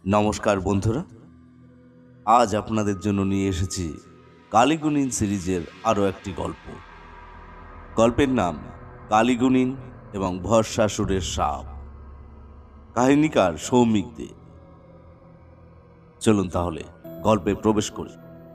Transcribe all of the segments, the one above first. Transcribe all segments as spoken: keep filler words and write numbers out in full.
নমস্কার বন্ধুরা, আজ আপনাদের জন্য নিয়ে এসেছি কালীগুণিন সিরিজের আরও একটি গল্প। গল্পের নাম কালীগুণিন এবং ভস্মাসুরের সাপ। কাহিনীকার সৌমিক দে। চলুন তাহলে গল্পে প্রবেশ করি।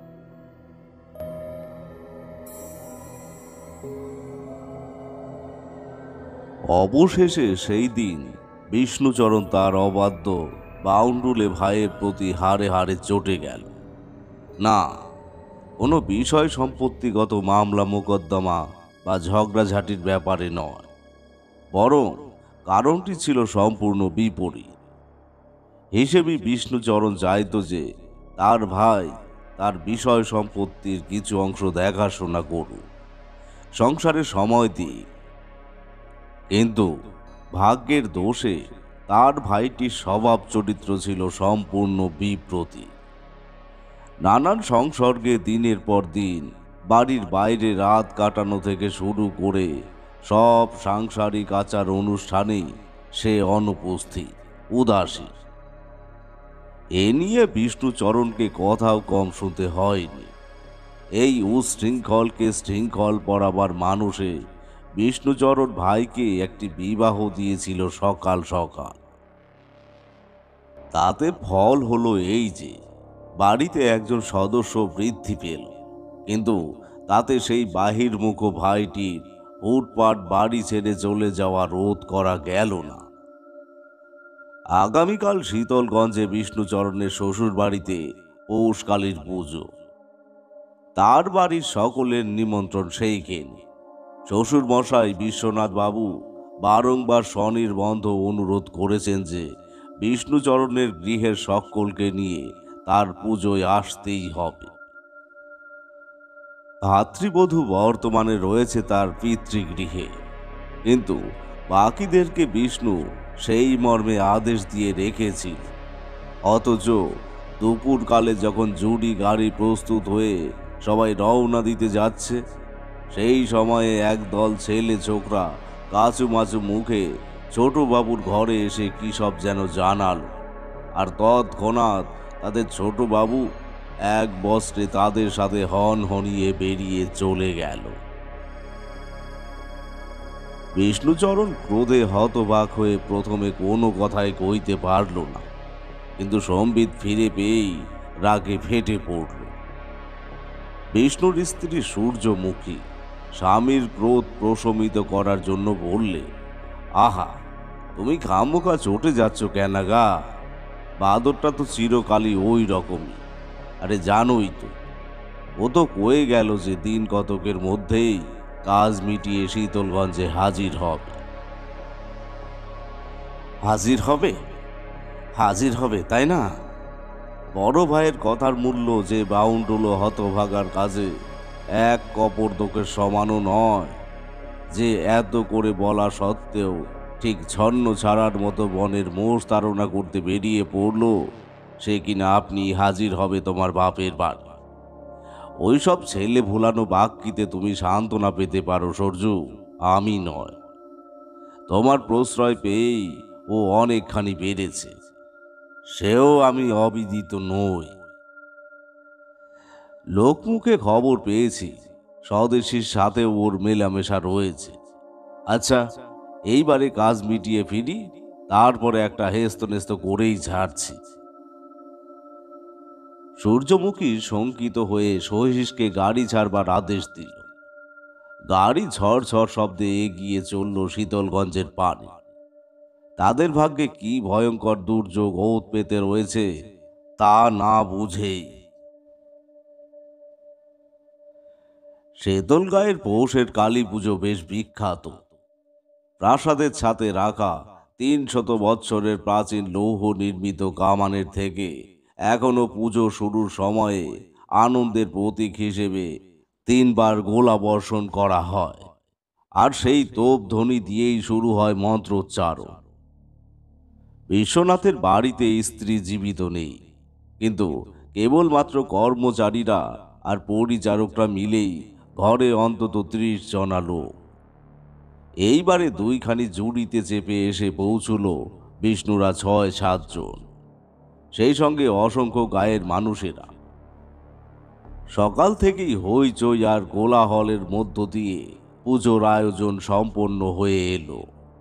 অবশেষে সেই দিন বিষ্ণুচরণ তার অবাধ্য বাউন্ডুলে ভাইয়ের প্রতি হাড়ে হাড়ে চটে গেল। না, কোনো বিষয় সম্পত্তিগত মামলা মোকদ্দমা বা ঝগড়াঝাটির ব্যাপারে নয়, বরং কারণটি ছিল সম্পূর্ণ বিপরীত। হিসেবে বিষ্ণুচরণ চাইত যে তার ভাই তার বিষয় সম্পত্তির কিছু অংশ দেখাশোনা করুক, সংসারে সময় দিই। কিন্তু ভাগ্যের দোষে তার ভাইটির স্বভাব চরিত্র ছিল সম্পূর্ণ বিপ্রতীক। নানান সংসর্গে দিনের পর দিন বাড়ির বাইরে রাত কাটানো থেকে শুরু করে সব সাংসারিক আচার অনুষ্ঠানেই সে অনুপস্থিত, উদাসীন। এ নিয়ে বিষ্ণুচরণকে কথাও কম শুনতে হয়নি। এই উশৃঙ্খলকে শৃঙ্খল পড়াবার মানুষে বিষ্ণুচরণ ভাইকে একটি বিবাহ দিয়েছিল সকাল সকাল। তাতে ফল হলো এই যে বাড়িতে একজন সদস্য বৃদ্ধি পেল, কিন্তু তাতে সেই বাহির্মুখ ভাইটির হুটপাট বাড়ি ছেড়ে চলে যাওয়া রোধ করা গেল না। আগামীকাল শীতলগঞ্জে বিষ্ণুচরণের শ্বশুর বাড়িতে পৌষকালীর পুজো। তার বাড়ির সকলের নিমন্ত্রণ সেইখানে। শ্বশুর মশাই বিশ্বনাথ বাবু বারংবার স্বনির্বন্ধ অনুরোধ করেছেন যে বিষ্ণুচরণের গৃহের সকলকে নিয়ে তার পুজোয় আসতেই হবে। ভাতৃবধূ বর্তমানে রয়েছে তার পিতৃগৃহে, কিন্তু বাকিদেরকে বিষ্ণু সেই মর্মে আদেশ দিয়ে রেখেছিল। অথচ দুপুরকালে যখন জুড়ি গাড়ি প্রস্তুত হয়ে সবাই রওনা দিতে যাচ্ছে, সেই সময়ে একদল ছেলে ছোকরা কাচু মাচু মুখে ছোট বাবুর ঘরে এসে কি সব যেন জানালো, আর তৎক্ষণাৎ তাদের ছোট বাবু এক বস্ত্রে তাদের সাথে হন হনিয়ে বেরিয়ে চলে গেল। বিষ্ণুচরণ ক্রোধে হতবাক হয়ে প্রথমে কোনো কথাই কইতে পারল না, কিন্তু সম্বিত ফিরে পেয়েই রাগে ফেটে পড়ল। বিষ্ণুর স্ত্রী সূর্যমুখী স্বামীর ক্রোধ প্রশমিত করার জন্য বললে, আহা, তুমি খামোখা চটে যাচ্ছ কেন গা? বাদরটা তো চিরকালই ওই রকমই। আরে জানোই তো, ও তো কয়ে গেল যে দিন কতকের মধ্যেই কাজ মিটিয়ে শীতলগঞ্জে হাজির হবে। হাজির হবে হাজির হবে তাই না? বড় ভাইয়ের কথার মূল্য যে বাউন্ডুলো হতভাগার কাজে এক কপর্দকের সমানও নয়, যে এত করে বলা সত্ত্বেও ঠিক ছন্ন ছাড়ার মতো বনের মোষ তাড়না করতে বেরিয়ে পড়ল, সে কিনা আপনি হাজির হবে তোমার বাপের বাড়ি। ওইসব ছেলে ভুলানো বাক্যিতে তুমি সান্ত্বনা পেতে পারো সরজু, আমি নয়। তোমার প্রশ্রয় পেয়েই ও অনেকখানি বেড়েছে, সেও আমি অবিদিত নই। লোকমুখে খবর পেয়েছি স্বদেশীর সাথেও ওর মেলামেশা রয়েছে। আচ্ছা, এইবারে কাজ মিটিয়ে ফিরি, তারপরে একটা হেস্ত নেস্ত করেই ছাড়ছি। সূর্যমুখী শঙ্কিত হয়ে সহিষ্কে গাড়ি ছাড়বার আদেশ দিল। গাড়ি ঝড় শব্দে এগিয়ে চলল শীতলগঞ্জের পানে। তাদের ভাগ্যে কি ভয়ঙ্কর দুর্যোগ ওত পেতে রয়েছে তা না বুঝেই। শীতলগাঁয়ের পৌষের কালী পুজো বেশ বিখ্যাত। প্রাসাদের ছাদে রাখা তিন শত বৎসরের প্রাচীন লৌহ নির্মিত কামানের থেকে এখনো পুজো শুরুর সময়ে আনন্দের প্রতীক হিসেবে তিনবার গোলা বর্ষণ করা হয়, আর সেই তোপ ধ্বনি দিয়েই শুরু হয় মন্ত্রোচ্চারণ। বিশ্বনাথের বাড়িতে স্ত্রী জীবিত নেই, কিন্তু কেবলমাত্র কর্মচারীরা আর পরিচারকরা মিলেই ঘরে অন্তত ত্রিশ জনা লোক। এইবারে দুইখানি জুড়িতে চেপে এসে পৌঁছল বিষ্ণুরা ছয় সাতজন। সেই সঙ্গে অসংখ্য গায়ের মানুষেরা। সকাল থেকেই হইচই আর কোলাহলের মধ্য দিয়ে পুজোর আয়োজন সম্পন্ন হয়ে এলো।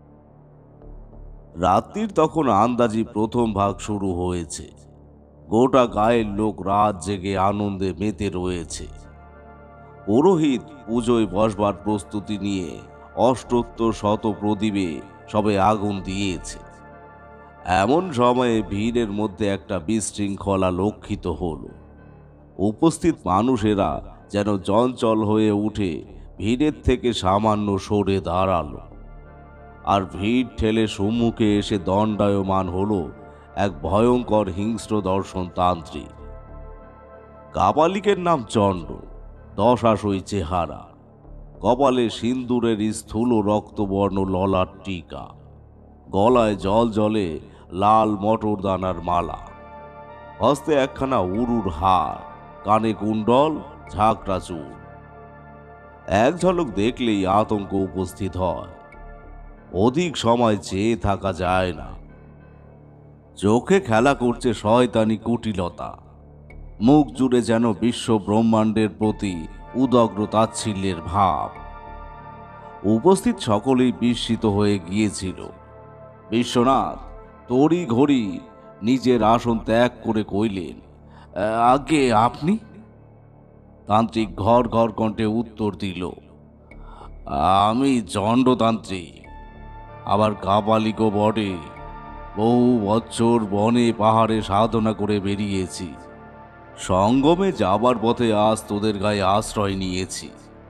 রাত্রির তখন আন্দাজি প্রথম ভাগ শুরু হয়েছে। গোটা গায়ের লোক রাত জেগে আনন্দে মেতে রয়েছে। পুরোহিত পুজোয় বসবার প্রস্তুতি নিয়ে অষ্টোত্তর শত প্রদীপে সবে আগুন দিয়েছে। এমন সময়ে ভিড়ের মধ্যে একটা বিশৃঙ্খলা লক্ষিত হলো। উপস্থিত মানুষেরা যেন চঞ্চল হয়ে উঠে ভিড়ের থেকে সামান্য সরে দাঁড়ালো। আর ভিড় ঠেলে সম্মুখে এসে দণ্ডায়মান হলো এক ভয়ঙ্কর হিংস্র দর্শন তান্ত্রিক। কাপালিকের নাম চণ্ড, দশাশই চেহারা, কপালে সিন্দুরের স্থূল রক্তবর্ণ ললাট টিকা, গলায় জল জলে লাল মটর দানার মালা, হস্তে একখানা উরুর হার, কানে কুণ্ডল, ঝাঁকড়া চুল। এক ঝলক দেখলেই আতঙ্ক উপস্থিত হয়। অধিক সময় চেয়ে থাকা যায় না। চোখে খেলা করছে শয়তানি কুটিলতা। মুখ জুড়ে যেন বিশ্ব ব্রহ্মাণ্ডের প্রতি উদগ্র তাচ্ছিল্যের ভাব। উপস্থিত সকলেই বিস্মিত হয়ে গিয়েছিল। বিশ্বনাথ তড়ি ঘড়ি নিজের আসন ত্যাগ করে কইলেন, আগে আপনি? তান্ত্রিক ঘর ঘর কণ্ঠে উত্তর দিল, আমি চণ্ডতান্ত্রিক, আবার কাপালিকও বটে। বহু বছর বনে পাহাড়ে সাধনা করে বেরিয়েছি। সঙ্গমে যাবার পথে আজ তোদের গায়ে আশ্রয় নিয়েছি।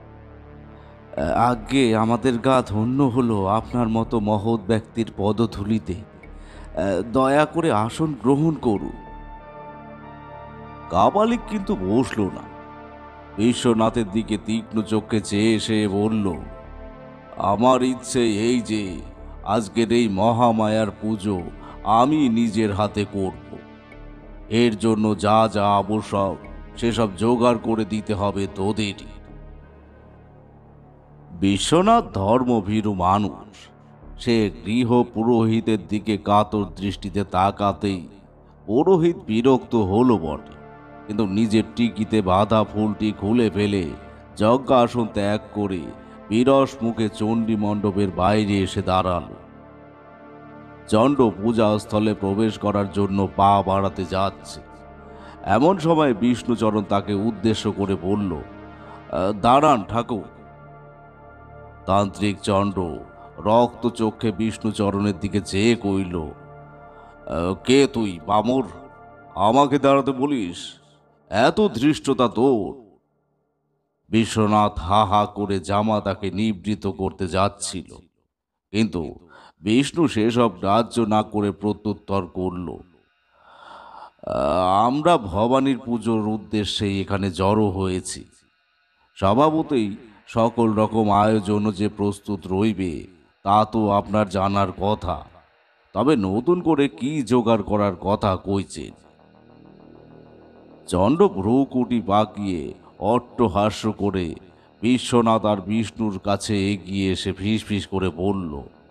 আগে আমাদের গা ধন্য হলো আপনার মতো মহৎ ব্যক্তির পদধূলিতে। দয়া করে আসন গ্রহণ করুন। কাপালিক কিন্তু বসল না। বিশ্বনাথের দিকে তীক্ষ্ণ চোখে চেয়ে এসে বলল, আমার ইচ্ছে এই যে আজকের এই মহামায়ার পুজো আমি নিজের হাতে করব। এর জন্য যা যা আবশ্যক সেসব জোগাড় করে দিতে হবে তোদেরই। বিশ্বনাথ ধর্মভীরু মানুষ। সে গৃহ পুরোহিতের দিকে কাতর দৃষ্টিতে তাকাতেই পুরোহিত বিরক্ত হলো বটে, কিন্তু নিজের টিকিতে বাঁধা ফুলটি খুলে ফেলে যজ্ঞাসন ত্যাগ করে বিরস মুখে চণ্ডী মণ্ডপের বাইরে এসে দাঁড়ালো। চণ্ড পূজাস্থলে প্রবেশ করার জন্য পা বাড়াতে যাচ্ছে। এমন সময় বিষ্ণুচরণ তাকে উদ্দেশ্য করে বলল, দাঁড়ান ঠাকুর। তান্ত্রিক চণ্ড রক্ত চক্ষে বিষ্ণুচরণের দিকে চেয়ে কইল, কে তুই বামর? আমাকে দাঁড়াতে বলিস? এত ধৃষ্টতা তোর? বিশ্বনাথ হা হা করে জামাতাকে নিবৃত করতে যাচ্ছিল, কিন্তু বিষ্ণু সেসব গ্রাহ্য না করে প্রত্যুত্তর করল, আমরা ভবানীর পুজোর উদ্দেশ্যে এখানে জড়ো হয়েছি। স্বভাবতই সকল রকম আয়োজনও যে প্রস্তুত রইবে তা তো আপনার জানার কথা। তবে নতুন করে কি জোগাড় করার কথা কইছেন? চণ্ড ভ্রুকুটি বাঁকিয়ে অট্টহাস্য করে বিশ্বনাথ আর বিষ্ণুর কাছে এগিয়ে এসে ফিস ফিস করে বলল,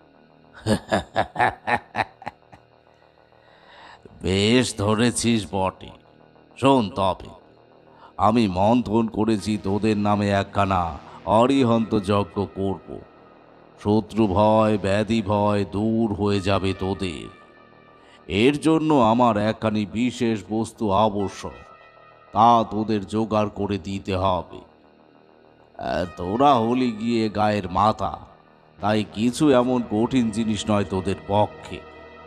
বেশ ধরেছিস বটে। শোন তবে, আমি মন্থন করেছি তোদের নামে একখানা অরিহন্ত যজ্ঞ করব। শত্রু ভয় ব্যাধি ভয় দূর হয়ে যাবে তোদের। এর জন্য আমার একখানি বিশেষ বস্তু আবশ্যক, তা তোদের জোগাড় করে দিতে হবে। তোরা হলি গিয়ে গায়ের মাথা, তাই কিছু এমন কঠিন জিনিস নয় তোদের পক্ষে।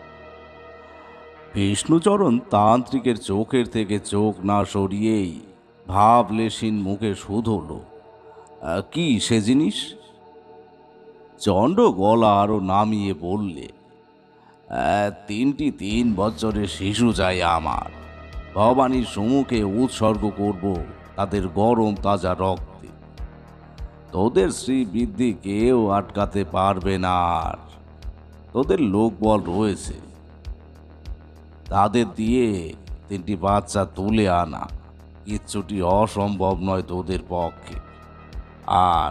বিষ্ণুচরণ তান্ত্রিকের চোখের থেকে চোখ না সরিয়েই ভাবলেশীন মুখে শুধল, কি সে জিনিস? চণ্ড গলা আরো নামিয়ে বললে, তিনটি তিন বছরের শিশু চাই আমার। ভবানীর সম্মুখে উৎসর্গ করব তাদের গরম তাজা রক্তে। তোদের শ্রীবৃদ্ধি কেউ আটকাতে পারবে না। আর তোদের লোকবল রয়েছে, তাদের দিয়ে তিনটি বাচ্চা তুলে আনা কিচ্ছুটি অসম্ভব নয় তোদের পক্ষে। আর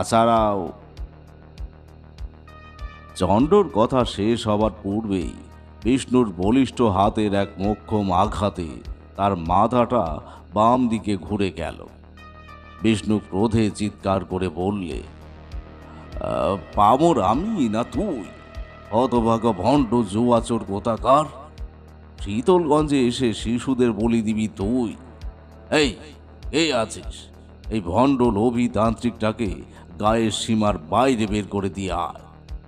তাছাড়াও, চণ্ডর কথা শেষ হবার পূর্বেই বিষ্ণুর বলিষ্ঠ হাতের এক মোক্ষম আঘাতে তার মাথাটা বাম দিকে ঘুরে গেল। বিষ্ণু ক্রোধে চিৎকার করে বললে, "আহ, পামর আমি না তুই? হতভাগা ভণ্ড জুয়াচোর কোথাকার! শীতলগঞ্জে এসে শিশুদের বলি দিবি তুই? এই এই আছিস, এই ভণ্ড লোভী তান্ত্রিকটাকে গায়ের সীমার বাইরে বের করে দিয়ে আয়।"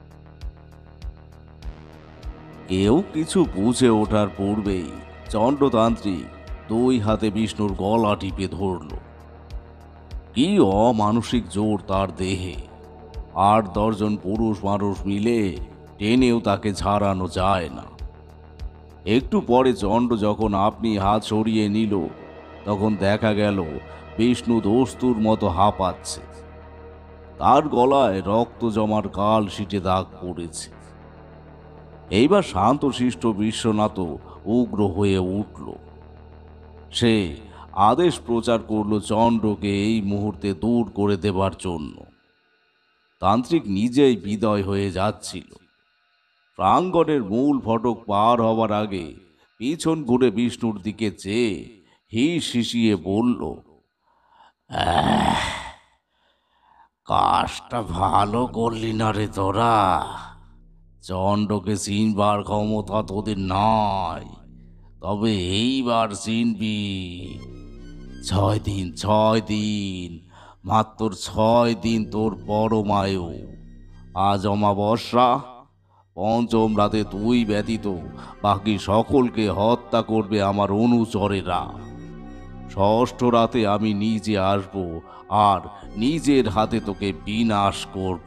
কেউ কিছু বুঝে ওঠার পূর্বেই চণ্ডতান্ত্রিক দুই হাতে বিষ্ণুর গলা টিপে ধরল। কি অমানসিক জোর তার দেহে! আট দশজন পুরুষ মানুষ মিলে টেনেও তাকে ঝাড়ানো যায় না। একটু পরে চণ্ড যখন আপনি হাত সরিয়ে নিল, তখন দেখা গেল বিষ্ণু দস্তুর মতো হাঁপাচ্ছে। তার গলায় রক্ত জমার কাল শিটে দাগ পড়েছে। এইবার শান্তশিষ্ট বিশ্বনাথ উগ্র হয়ে উঠল। সে আদেশ প্রচার করল চণ্ডকে এই মুহূর্তে দূর করে দেবার জন্য। তান্ত্রিক নিজেই বিদায় হয়ে যাচ্ছিল। প্রাঙ্গণের মূল ফটক পার হবার আগে পিছন ঘুরে বিষ্ণুর দিকে চেয়ে হিস হিসিয়ে বলল, "আহ, কাজটা ভালো করলি না রে তোরা। চণ্ডকে চিনবার ক্ষমতা তোদের নাই, তবে এইবার চিনবি। ছয় দিন ছয় দিন মাত্র ছয় দিন তোর পরমায়ু। আজ অমাবস্যা, পঞ্চম রাতে তুই ব্যতীত বাকি সকলকে হত্যা করবে আমার অনুচরেরা। ষষ্ঠ রাতে আমি নিজে আসব আর নিজের হাতে তোকে বিনাশ করব।"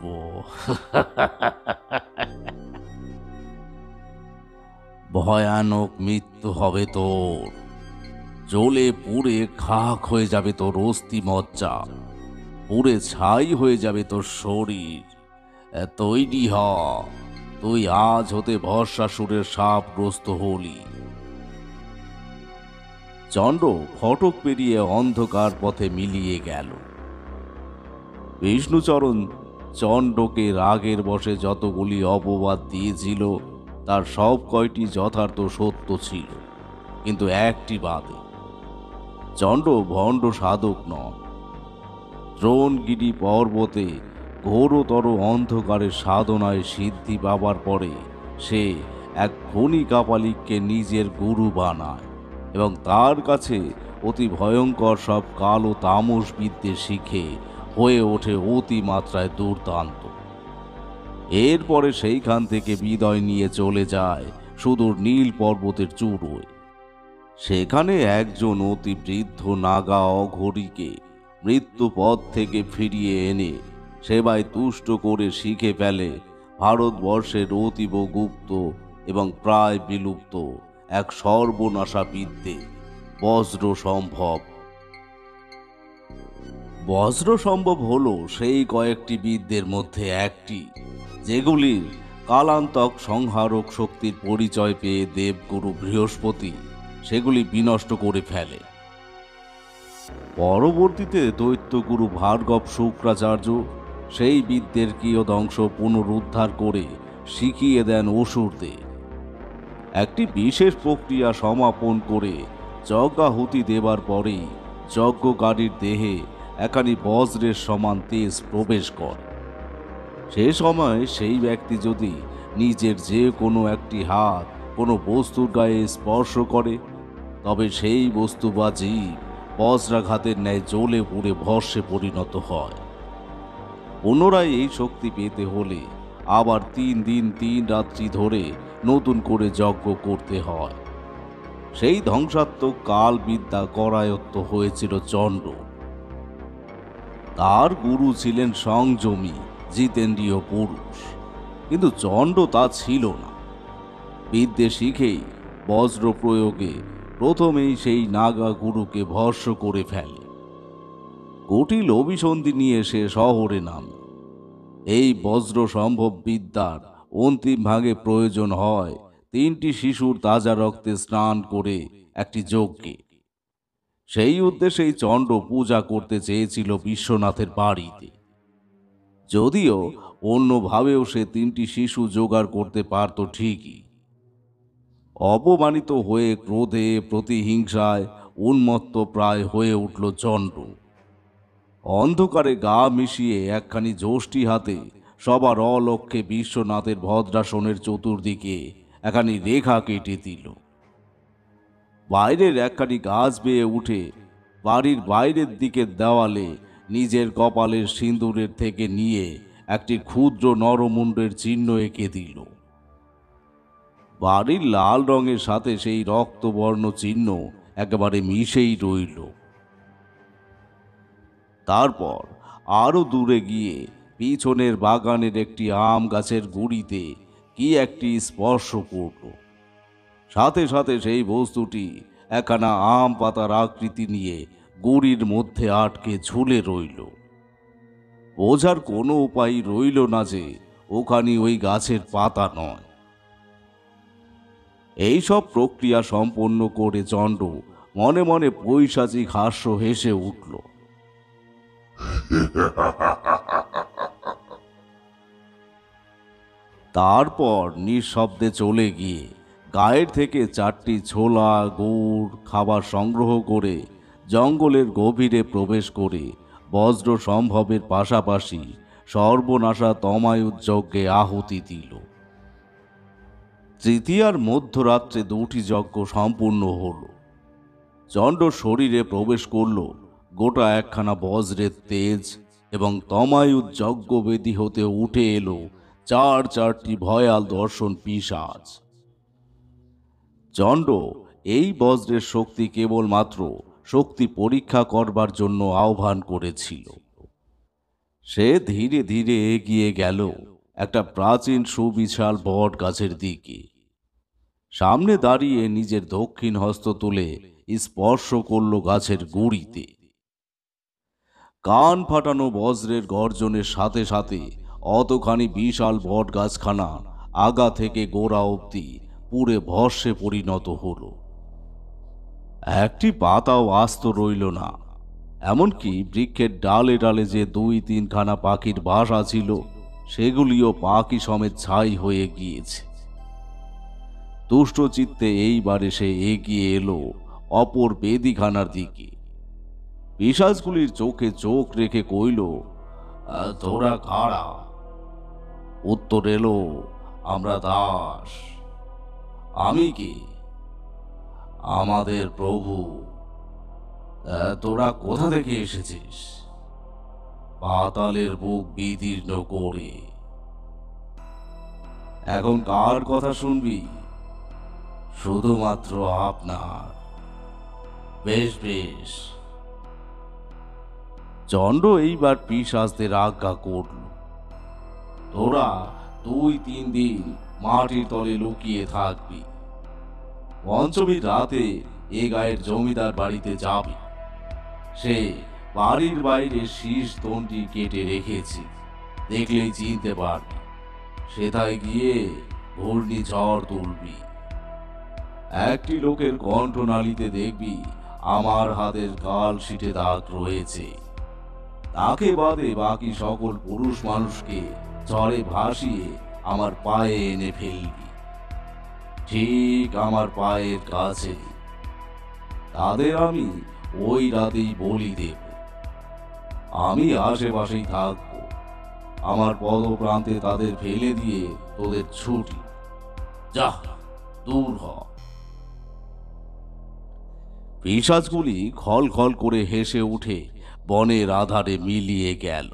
ভয়ানক মৃত্যু হবে তোর। জ্বলে পুড়ে খাক হয়ে যাবে তোর অস্থি মজ্জা, পুড়ে ছাই হয়ে যাবে তোর শরীর। তৈরি হ, তুই আজ হতে ভস্মাসুরের সাপগ্রস্ত হলি। চণ্ড ফটক পেরিয়ে অন্ধকার পথে মিলিয়ে গেল। বিষ্ণুচরণ চণ্ডকে রাগের বশে যতগুলি অপবাদ দিয়েছিল তার সব কয়টি যথার্থ সত্য ছিল, কিন্তু একটি বাদে। চণ্ড ভণ্ড সাধক নন। দ্রোণগিরি পর্বতে ঘোরতর অন্ধকারের সাধনায় সিদ্ধি পাবার পরে সে এক খনি কাপালিককে নিজের গুরু বানায় এবং তার কাছে অতি ভয়ঙ্কর সব কালো তামস বিদ্যে শিখে হয়ে ওঠে অতি মাত্রায় দুর্দান্ত। এরপরে সেইখান থেকে বিদায় নিয়ে চলে যায় সুদূর নীল পর্বতের চূড়োয়। সেখানে একজন অতি বৃদ্ধ নাগা অঘরীকে মৃত্যুপথ থেকে ফিরিয়ে এনে সেবায় তুষ্ট করে শিখে ফেলে ভারতবর্ষের অতীব গুপ্ত এবং প্রায় বিলুপ্ত এক সর্বনাশা বিদ্যে, বজ্র সম্ভব। বজ্র সম্ভব হল সেই কয়েকটি বিদ্যের মধ্যে একটি, যেগুলির কালান্তক সংহারক শক্তির পরিচয় পেয়ে দেবগুরু বৃহস্পতি সেগুলি বিনষ্ট করে ফেলে। পরবর্তীতে দৈত্যগুরু ভার্গব শুক্রাচার্য সেই বিদ্যের কিয়দংশ পুনরুদ্ধার করে শিখিয়ে দেন অসুরদের। একটি বিশেষ প্রক্রিয়া সমাপন করে যজ্ঞাহুতি দেবার পরেই যজ্ঞকারীর দেহে এখানি বজ্রের সমান তেজ প্রবেশ করে। সে সময় সেই ব্যক্তি যদি নিজের যে কোনো একটি হাত কোনো বস্তুর গায়ে স্পর্শ করে, তবে সেই বস্তু বা জীব বজ্রাঘাতের ন্যায় জ্বলে পুড়ে ভস্মে পরিণত হয়। পুনরায় এই শক্তি পেতে হলে আবার তিন দিন তিন রাত্রি ধরে নতুন করে যজ্ঞ করতে হয়। সেই ধ্বংসাত্মক কাল বিদ্যা করায়ত্ত হয়েছিল চণ্ড। তার গুরু ছিলেন সংযমী জিতেন্দ্রীয় পুরুষ, কিন্তু চণ্ড তা ছিল না। বিদ্যে শিখেই বজ্র প্রয়োগে প্রথমেই সেই নাগা গুরুকে ভস্ম করে ফেলে। কুটিল অভিসন্ধি নিয়ে সে শহরে নামে। এই বজ্র সম্ভব বিদ্যার অন্তিম ভাগে প্রয়োজন হয় তিনটি শিশুর তাজা রক্তে স্নান করে একটি যজ্ঞে। সেই উদ্দেশ্যেই চণ্ড পূজা করতে চেয়েছিল বিশ্বনাথের বাড়িতে। যদিও অন্যভাবেও সে তিনটি শিশু জোগাড় করতে পারত ঠিকই, অপমানিত হয়ে ক্রোধে প্রতিহিংসায় উন্মত্ত প্রায় হয়ে উঠল চণ্ড। অন্ধকারে গা মিশিয়ে একখানি যষ্টি হাতে সবার অলক্ষ্যে বিশ্বনাথের ভদ্রাসনের চতুর্দিকে একখানি রেখা কেটে দিল। বাইরের একখানি গাছ বেয়ে উঠে বাড়ির বাইরের দিকের দেওয়ালে নিজের কপালের সিঁদুরের থেকে নিয়ে একটি ক্ষুদ্র নরমুণ্ডের চিহ্ন এঁকে দিল। বাড়ির লাল রঙের সাথে সেই রক্তবর্ণ চিহ্ন একেবারে মিশেই রইল। তারপর আরো দূরে গিয়ে পিছনের বাগানের একটি আম গাছের গুড়িতে কি একটি স্পর্শ করল। সাথে সাথে সেই বস্তুটি একখানা আম পাতার আকৃতি নিয়ে গুড়ির মধ্যে আটকে ঝুলে রইল। বোঝার কোনো উপায় রইল না যে ওখানে ওই গাছের পাতা নয়। এইসব প্রক্রিয়া সম্পন্ন করে চণ্ড মনে মনে পৈশাচিক হাস্য হেসে উঠল। তারপর নিঃশব্দে চলে গিয়ে গায়ের থেকে চারটি ছোলা গুড় খাবার সংগ্রহ করে জঙ্গলের গভীরে প্রবেশ করে বজ্র সম্ভবের পাশাপাশি সর্বনাশা তমায়ুযজ্ঞে আহুতি দিল। তৃতীয়ার মধ্যরাত্রে দুটি যজ্ঞ সম্পূর্ণ হল। চণ্ড শরীরে প্রবেশ করল গোটা একখানা বজ্রের তেজ এবং তমায়ুর যজ্ঞবেদী হতে উঠে এলো চার চারটি ভয়াল দর্শন পিশাচ। চণ্ড এই বজ্রের শক্তি কেবলমাত্র শক্তি পরীক্ষা করবার জন্য আহ্বান করেছিল। সে ধীরে ধীরে এগিয়ে গেল একটা প্রাচীন সুবিশাল বট গাছের দিকে। সামনে দাঁড়িয়ে নিজের দক্ষিণ হস্ত তুলে স্পর্শ করল গাছের গুড়িতে। কান ফাটানো বজ্রের গর্জনের সাথে সাথে অতখানি বিশাল বট গাছখানা আগা থেকে গোড়া অবধি পুরে ভস্মে পরিণত হল। একটি পাতাও আস্ত রইল না। এমনকি বৃক্ষের ডালে ডালে যে দুই তিনখানা পাখির বাসা ছিল সেগুলিও পাখি সমেত ছাই হয়ে গিয়েছে। তুষ্ট চিত্তে এইবারে সে এগিয়ে এলো অপর বেদিখানার দিকে। পিশাচগুলির চোখে চোখ রেখে কইল, তোরা কারা? উত্তর এলো, আমরা দাস। আমি কি? আমাদের প্রভু। তোরা কোথা থেকে এসেছিস? পাতালের বুক বিদীর্ণ করে। এখন কার কথা শুনবি? শুধুমাত্র আপনার। বেশ বেশ। চণ্ড এইবার পিশাচদের আজ্ঞা করল, তোরা দুই তিন দিন মাটির তলে লুকিয়ে থাকবি। পঞ্চমীর রাতে এ গায়ের জমিদার বাড়িতে যাবি। সে বাড়ির বাইরে শীষ তন্টি কেটে রেখেছি, দেখলেই চিনতে পারবি। সেথায় গিয়ে ঘূর্ণি ঝড় তুলবি। একটি লোকের কণ্ঠনালীতে দেখবি আমার হাতের গাল শিটে দাগ রয়েছে। তাকে বাদে বাকি সকল পুরুষ মানুষকে ঝড়ে ভাসিয়ে আমার পায়ে এনে ফেলবি, ঠিক আমার পায়ের কাছে। তাদের আমি ওই রাতেই বলি দেব। আমি আশেপাশেই থাকবো। আমার পদপ্রান্তে তাদের ফেলে দিয়ে তোদের ছুটি। যা, দূর হ। পিশাচগুলি খল খল করে হেসে উঠে বনের আধারে মিলিয়ে গেল।